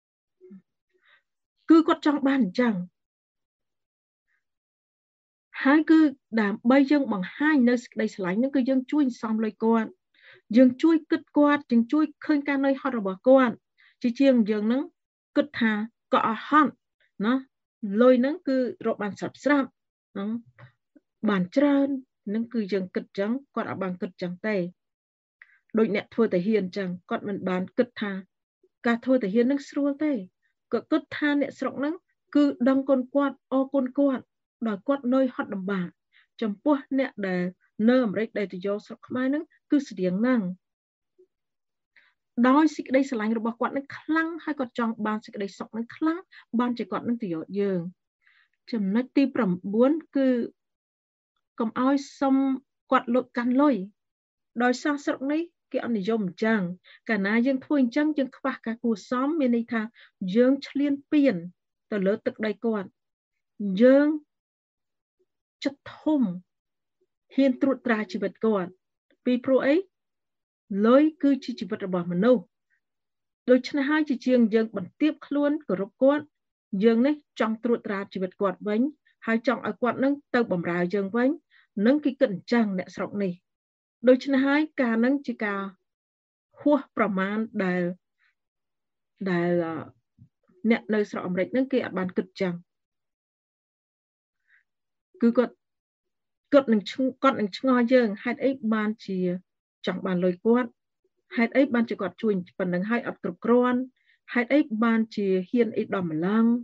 គឺគាត់ចង់បានអញ្ចឹងហើយគឺដើម្បីយើងបង្ហាញនៅសេចក្តីស្រឡាញ់នឹងគឺយើងជួយសំលុយគាត់យើងជួយគិតគាត់យើងជួយឃើញការនឿយហត់របស់គាត់ជាជាងយើងនឹងគិតថាក៏អត់ហត់ណាលុយនឹងគឺរកបានស្រាប់បានច្រើននឹងគឺយើងគិតចឹងគាត់អត់បានគិតចឹងទេដូចអ្នកធ្វើតាហ៊ានចឹងគាត់មិនបានគិតថាការធ្វើតាហ៊ាននឹងស្រួលទេគាត់គិតថាអ្នកស្រុកនឹងគឺដឹងគុណគាត់អរគុណគាត់ដោយគាត់នឿយហត់លំបាកចំពោះអ្នកដែលនៅអាមេរិកដែលទៅយកស្រុកខ្មែរនឹងគឺស្តៀងហ្នឹងដោយសេចក្តីស្រឡាញ់របស់គាត់នឹងខ្លាំងហើយគាត់ចង់បានសេចក្តីសុខនឹងខ្លាំងបានជាគាត់នឹងទៅយកយើងចំណុចទី9គឺកុំឲ្យសុំគាត់លុបកាន់លុយដោយសារស្រុកនេះគេអត់និយមអញ្ចឹងកាលណាយើងធ្វើអញ្ចឹងយើងខ្វះការគួរសមមានន័យថាយើងឈ្លានពានទៅលើទឹកដីគាត់យើងចិត្តធំហ៊ានត្រួតត្រាជីវិតគាត់ពីព្រោះអីលុយគឺជាជីវិតរបស់មនុស្សដូច្នេះហើយជាជាងយើងបន្ទាបខ្លួនគោរពគាត់យើងនេះចង់ត្រួតត្រាជីវិតគាត់វិញហើយចង់ឲ្យគាត់នឹងទៅបម្រើយើងវិញនឹងគេគិតអញ្ចឹងអ្នកស្រុកនេះដូច្នេះហើយការនឹងជាការហួសប្រមាណដែលអ្នកនៅស្រុកអាមេរិកនឹងគេអត់បានគិតចឹងគឺគាត់នឹងឆ្ងល់យើងហេតុអីបានជាចង់បានលុយគាត់ហេតុអីបានជាគាត់ជួយប៉ុណ្្នឹងហើយអត់គ្រប់គ្រាន់ហេតុអីបានជាហ៊ានអីដល់ម្លង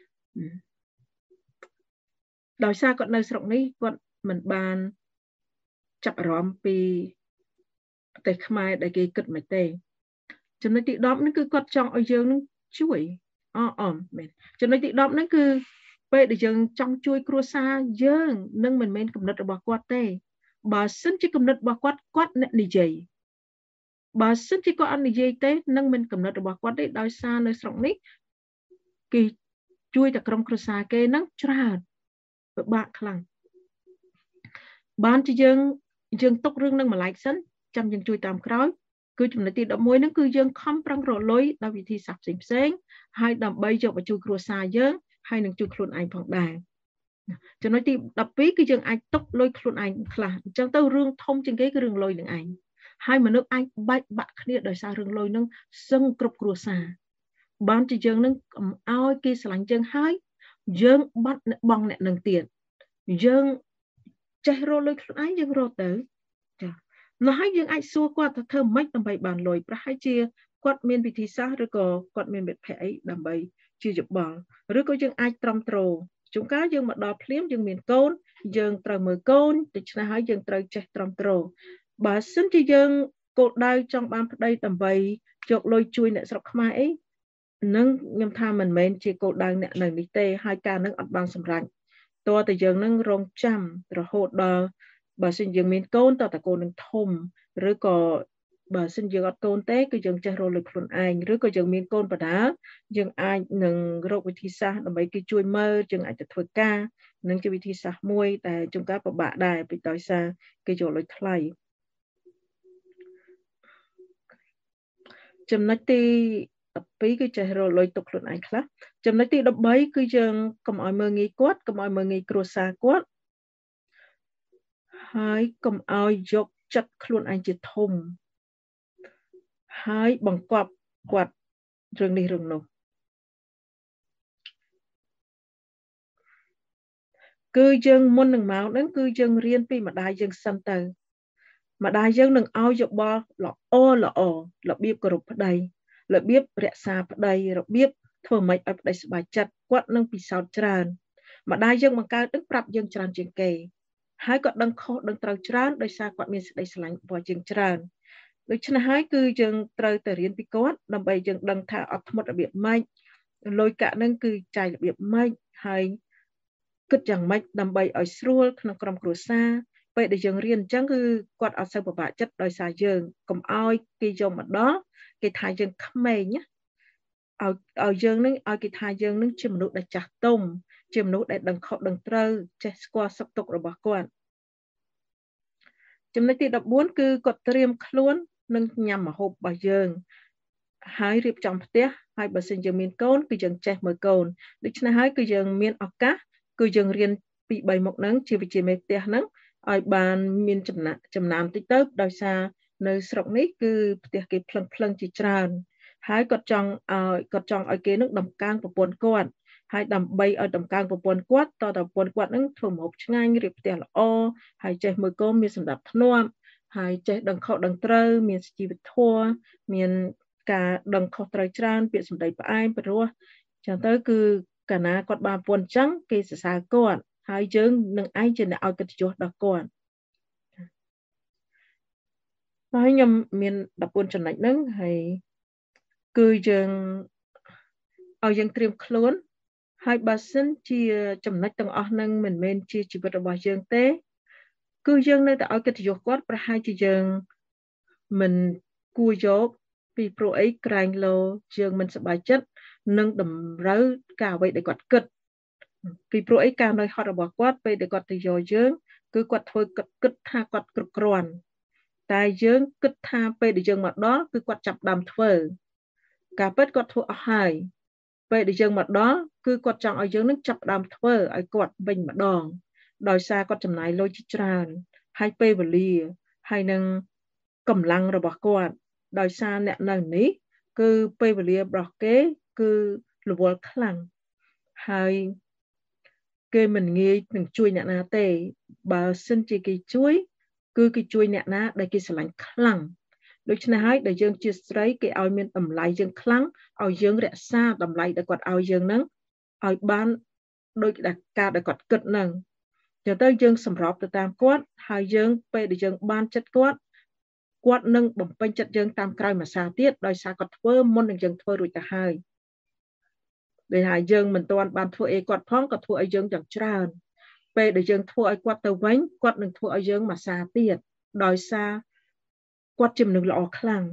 ដោយសារគាត់នៅស្រុកនេះគាត់មិនបានចាប់អារម្មណ៍ពីប្រទេសខ្មែរដែលគេគិតមិនទេចំណុចទី10ហ្នឹងគឺគាត់ចង់ឲ្យយើងនឹងជួយមែនចំណុចទី10ហ្នឹងគឺពេលដែលយើងចង់ជួយគ្រួសារយើងនឹងមិនមែនគំនិតរបស់គាត់ទេបើសិនជាគំនិតរបស់គាត់អ្នកនិយាយបើសិនជាគាត់អត់និយាយទេនឹងមិនគំនិតរបស់គាត់ទេដោយសារនៅស្រុកនេះគេជួយតែក្រុមគ្រួសារគេហ្នឹងច្រើនពិបាកខ្លាំងបានជាយើងទុករឿងនឹងម្លែកសិនចាំយើងជួយតាមក្រោយគឺចំណុចទី11ហ្នឹងគឺយើងខំប្រឹងរកលុយដោយវិធីសាស្ត្រផ្សេងហើយដើម្បីយកមកជួយគ្រួសារយើងហើយនឹងជួយខ្លួនឯងផងដែរចំណុចទី12គឺយើងអាចទុកលុយខ្លួនឯងខ្លះអញ្ចឹងទៅរឿងធំជាងគេគឺរឿងលុយនឹងឯងហើយមនុស្សអាចបែកបាក់គ្នាដោយសាររឿងលុយនឹងសឹងគ្រប់គ្រួសារបានជាយើងនឹងកុំឲ្យគេស្រឡាញ់យើងហើយយើងបាត់បងអ្នកនឹងទៀតយើងចេះរកលុយខ្លួនឯងយើងរកទៅចានោះហើយយើងអាចសួរគាត់ថាធ្វើម៉េចដើម្បីបានលុយប្រហែលជាគាត់មានវិធីសាស្ត្រឬក៏គាត់មានវិធីអីដើម្បីជាយោបល់ឬក៏យើងអាចត្រឹមត្រូវជួនកាលយើងមកដល់ភ្លាមយើងមានកូនយើងត្រូវមើលកូនដូច្នេះហើយយើងត្រូវចេះត្រឹមត្រូវបើសិនជាយើងគោលដៅចង់បានប្តីដើម្បីយកលុយជួយអ្នកស្រុកខ្មែរអីនឹងខ្ញុំថាមិនមែនជាគោលដៅអ្នកនៅនេះទេហើយការនឹងអត់បានសម្រេចតើតែយើងនឹងរងចាំរហូតដល់បើសិនយើងមានកូនតើតើកូននឹងធំឬក៏បើសិនយើងអត់កូនទេគឺយើងចេះរកលុយខ្លួនឯងឬក៏យើងមានកូនបណ្ដាយើងអាចនឹងរកវិធីសាស្ត្រដើម្បីគេជួយមើលយើងអាចទៅធ្វើការនឹងជាវិធីសាស្ត្រមួយតែជួនកាលពិបាកដែរពីដោយសារគេយកលុយថ្លៃចំណុចទី12គឺចេះរកលុយទុកខ្លួនឯងខ្លះចំណុចទី13គឺយើងកុំឲ្យមើលងាយគាត់កុំឲ្យមើលងាយគ្រួសារគាត់ហើយកុំឲ្យយកចិត្តខ្លួនឯងជាធំហើយបង្កប់គាត់រឿងនេះរឿងនោះគឺយើងមុននឹងមកហ្នឹងគឺយើងរៀនពីម្ដាយយើងសិនទៅម្ដាយយើងនឹងឲ្យយោបល់ល្អរបៀបគោរពប្តីរបៀបរក្សាប្តីរបៀបធ្វើម៉េចឲ្យប្តីសប្បាយចិត្តគាត់នឹងពិសោធន៍ច្រើនម្ដាយយើងបង្កើតនឹងប្រាប់យើងច្រើនជាងគេហើយគាត់ដឹងខុសដឹងត្រូវច្រើនដោយសារគាត់មានសេចក្តីស្រឡាញ់របស់យើងច្រើនដូច្នេះហើយគឺយើងត្រូវតែរៀនពីគាត់ដើម្បីយើងដឹងថាអត់ធ្មត់របៀបម៉េចលុយកាក់នឹងគឺចាយរបៀបម៉េចហើយគិតយ៉ាងម៉េចដើម្បីឲ្យស្រួលក្នុងក្រុមគ្រួសារពេលដែលយើងរៀនអញ្ចឹងគឺគាត់អត់សូវពិបាកចិត្តដោយសារយើងកុំឲ្យគេយកមកដល់គេថាយើងក្មេងណាឲ្យយើងនឹងឲ្យគេថាយើងនឹងជាមនុស្សដែលចាស់ទុំជាមនុស្សដែលដឹងខុសដឹងត្រូវចេះស្គាល់សុខទុក្ខរបស់គាត់ចំណុចទី14គឺគាត់ត្រៀមខ្លួននឹងញ៉ាំម្ហូបរបស់យើងហើយរៀបចំផ្ទះហើយបើសិនយើងមានកូនគឺយើងចេះមើលកូនដូច្នេះហើយគឺយើងមានឱកាសគឺយើងរៀនពី3មុខហ្នឹងជាវិជ្ជាមេផ្ទះហ្នឹងឲ្យបានមានចំណានតិចទៅដោយសារនៅស្រុកនេះគឺផ្ទះគេផ្លឹងជាច្រើនហើយគាត់ចង់ឲ្យគេនឹងដំកើងប្រពន្ធគាត់ហើយដើម្បីឲ្យដំកើងប្រពន្ធគាត់តើប្រពន្ធគាត់នឹងធ្វើម្ហូបឆ្ងាញ់រៀបផ្ទះល្អហើយចេះមើលកូនមានសណ្ដាប់ធ្នាប់ហើយចេះដឹងខុសដឹងត្រូវមានជីវធម៌មានការដឹងខុសត្រូវច្រើនពាក្យសម្ដីផ្អែមព្រោះចឹងទៅគឺកាលណាគាត់បានប្រពន្ធចឹងគេសរសើរគាត់ហើយយើងនឹងឯងជាអ្នកឲ្យកិត្តិយសដល់គាត់ហើយខ្ញុំមាន14ចំណុចហ្នឹងហើយគឺយើងឲ្យយើងត្រៀមខ្លួនហើយបើសិនជាចំណុចទាំងអស់ហ្នឹងមិនមែនជាជីវិតរបស់យើងទេគឺយើងនៅតែឲ្យកិត្តិយសគាត់ប្រហែលជាយើងមិនគួរយកពីព្រោះអីក្រែងលោយើងមិនសប្បាយចិត្តនឹងតម្រូវការអ្វីដែលគាត់គិតពីព្រោះអីការនៅហត់របស់គាត់ពេលដែលគាត់ទៅយកយើងគឺគាត់ធ្វើគិតថាគាត់គ្រប់គ្រាន់តែយើងគិតថាពេលដែលយើងមកដល់គឺគាត់ចាប់ដើមធ្វើការពិតគាត់ធ្វើអស់ហើយពេលដែលយើងមកដល់គឺគាត់ចង់ឲ្យយើងនឹងចាប់ដើមធ្វើឲ្យគាត់វិញម្ដងដោយសារគាត់ចំណាយលុយជាច្រើនហើយពេលវេលាហើយនឹងកម្លាំងរបស់គាត់ដោយសារអ្នកនៅនេះគឺពេលវេលារបស់គេគឺរវល់ខ្លាំងហើយគេមិនងាយនឹងជួយអ្នកណាទេបើសិនជាគេជួយគឺគេជួយអ្នកណាដែលគេស្រឡាញ់ខ្លាំងដូច្នេះហើយដែលយើងជាស្រីគេឲ្យមានតម្លៃយើងខ្លាំងឲ្យយើងរក្សាតម្លៃដែលគាត់ឲ្យយើងនឹងឲ្យបានដូចការដែលគាត់គិតនឹងចឹងទៅយើងសម្របទៅតាមគាត់ហើយយើងពេលដែលយើងបានចិត្តគាត់នឹងបំពេញចិត្តយើងតាមក្រោយមួយសារទៀតដោយសារគាត់ធ្វើមុននឹងយើងធ្វើរួចទៅហើយដែលថាយើងមិនទាន់បានធ្វើអីគាត់ផងក៏ធ្វើឲ្យយើងយ៉ាងច្រើនពេលដែលយើងធ្វើឲ្យគាត់ទៅវិញគាត់នឹងធ្វើឲ្យយើងមួយសារទៀតដោយសារគាត់ជាមនុស្សល្អខ្លាំង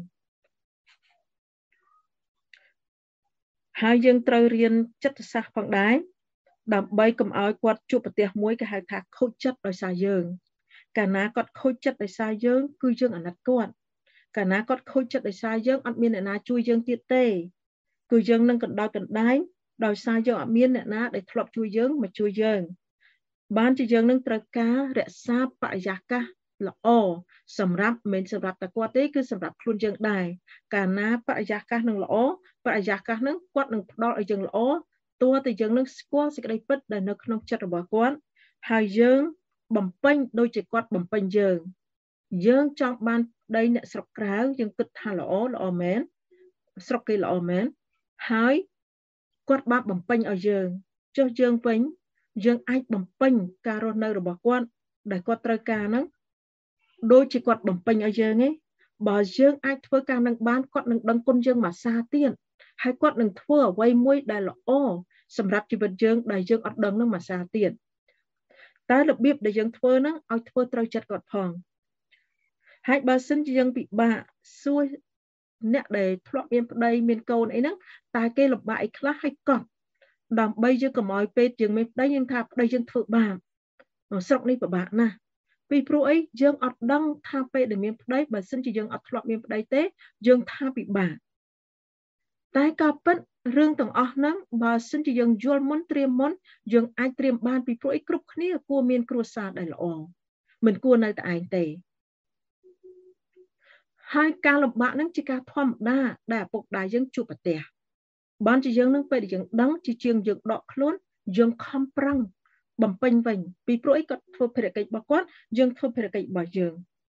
ហើយយើងត្រូវរៀនចិត្តសាស្ត្រផងដែរដើម្បីកុំឲ្យគាត់ជួបប្រទះមួយគេហៅថាខូចចិត្តដោយសារយើងកាលណាគាត់ខូចចិត្តដោយសារយើងគឺយើងអាណិតគាត់កាលណាគាត់ខូចចិត្តដោយសារយើងអត់មានអ្នកណាជួយយើងទៀតទេគឺយើងនឹងកណ្ដោយកណ្ដែងដោយសារយើងអត់មានអ្នកណាដែលធ្លាប់ជួយយើងមកជួយយើងបានជាយើងនឹងត្រូវការរក្សាបរិយាកាសល្អសម្រាប់មិនសម្រាប់តែគាត់ទេគឺសម្រាប់ខ្លួនយើងដែរកាលណាបរិយាកាសនឹងល្អបរិយាកាសនឹងគាត់នឹងផ្ដល់ឲ្យយើងល្អតួតែយើងនឹងស្គាល់សេចក្តីពិតដែលនៅក្នុងចិត្តរបស់គាត់ហើយយើងបំពេញដូចជាគាត់បំពេញយើងចង់បានដីអ្នកស្រុកក្រៅយើងគិតថាល្អមែនស្រុកគេល្អមែនហើយគាត់បានបំពេញឲ្យយើងចុះយើងវិញយើងអាចបំពេញការរស់នៅរបស់គាត់ដែលគាត់ត្រូវការហ្នឹងដូចជាគាត់បំពេញឲ្យយើងឯងបើយើងអាចធ្វើការនឹងបានគាត់នឹងដឹងគុណយើងមួយសារទៀតហើយគាត់នឹងធ្វើអ្វីមួយដែលល្អសម្រាប់ជីវិតយើងដែលយើងអត់ដឹងនឹងមួយសារទៀតតែរបៀបដែលយើងធ្វើហ្នឹងឲ្យធ្វើត្រូវចិត្តគាត់ផងហើយបើសិនជាយើងពិបាកសួរអ្នកដែលធ្លាប់មានប្តីមានកូនអីហ្នឹងតែគេលំបាកអីខ្លះឲ្យកត់ដើម្បីយើងកុំឲ្យពេកយើងមានប្តីយើងថាប្តីយើងធ្វើបាបស្រុកនេះពិបាកណាស់ពីព្រោះអីយើងអត់ដឹងថាពេលដែលមានប្តីបើសិនជាយើងអត់ធ្លាប់មានប្តីទេយើងថាពិបាកតែក៏ពិតរឿងទាំងអស់ហ្នឹងបើសិនជាយើងយល់មុនត្រៀមមុនយើងអាចត្រៀមបានពីព្រោះអីគ្រប់គ្នាគួរមានគ្រួសារដែលល្អមិនគួរនៅតែឯងទេហើយការលំបាកហ្នឹងជាការធម្មតាដែលឪពុកម្ដាយយើងជួបប្រទះបានជាយើងនឹងពេលដែលយើងដឹងជាជាងយើងដកខ្លួនយើងខំប្រឹងបំពេញវិញពីព្រោះអីគាត់ធ្វើភារកិច្ចរបស់គាត់យើងធ្វើភារកិច្ចរបស់យើង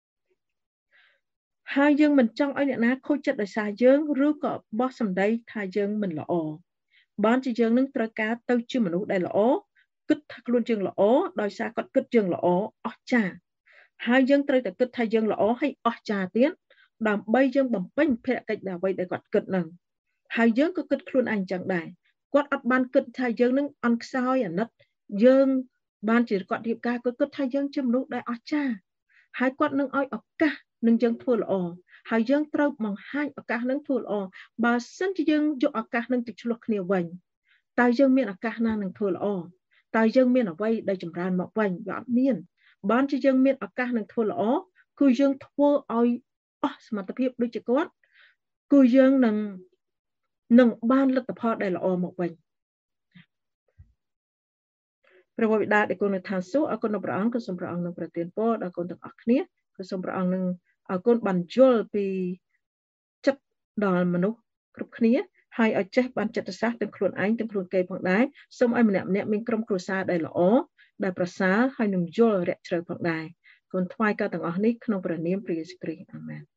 ហើយយើងមិនចង់ឲ្យអ្នកណាខូចចិត្តដោយសារយើងឬក៏បោះសម្ដីថាយើងមិនល្អបានជាយើងនឹងត្រូវការទៅជាមនុស្សដែលល្អគិតថាខ្លួនយើងល្អដោយសារគាត់គិតយើងល្អអស្ចារ្យហើយយើងត្រូវតែគិតថាយើងល្អហើយអស្ចារ្យទៀតដើម្បីយើងបំពេញភារកិច្ចអ្វីដែលគាត់គិតនឹងហើយយើងក៏គិតខ្លួនឯងចឹងដែរគាត់អត់បានគិតថាយើងនឹងអន់ខ្សោយអាណិតយើងបានជាគាត់រៀបការគាត់គិតថាយើងជាមនុស្សដែលអស្ចារ្យហើយគាត់នឹងឲ្យឱកាសនឹងយើងធ្វើល្អហើយយើងត្រូវបង្ហាញឱកាសនឹងធ្វើល្អបើសិនជាយើងយកឱកាសនឹងទៅឆ្លោះគ្នាវិញតើយើងមានឱកាសណានឹងធ្វើល្អតើយើងមានអ្វីដែលចម្រើនមកវិញវាអត់មានបានជាយើងមានឱកាសនឹងធ្វើល្អគឺយើងធ្វើឲ្យអស់សមត្ថភាពដូចជាគាត់គឺយើងនឹងបានលទ្ធផលដែលល្អមកវិញព្រះបិតាដែលគុណនៅឋានសួគ៌អរគុណដល់ព្រះអង្គគឺសូមព្រះអង្គនឹងប្រទានពរដល់កូនទាំងអស់គ្នាគឺសូមព្រះអង្គនឹងឲ្យកូនបានយល់ពីចិត្តដល់មនុស្សគ្រប់គ្នាហើយឲ្យចេះបានចិត្តសាស្ត្រទាំងខ្លួនឯងទាំងខ្លួនគេផងដែរសូមឲ្យម្នាក់មានក្រុមគ្រួសារដែលល្អដែលប្រសើរហើយនឹងយល់រាក់ជ្រៅផងដែរគុណថ្វាយការទាំងអស់នេះក្នុងព្រះនាមព្រះយេស៊ូវគ្រីស្ទអាមែន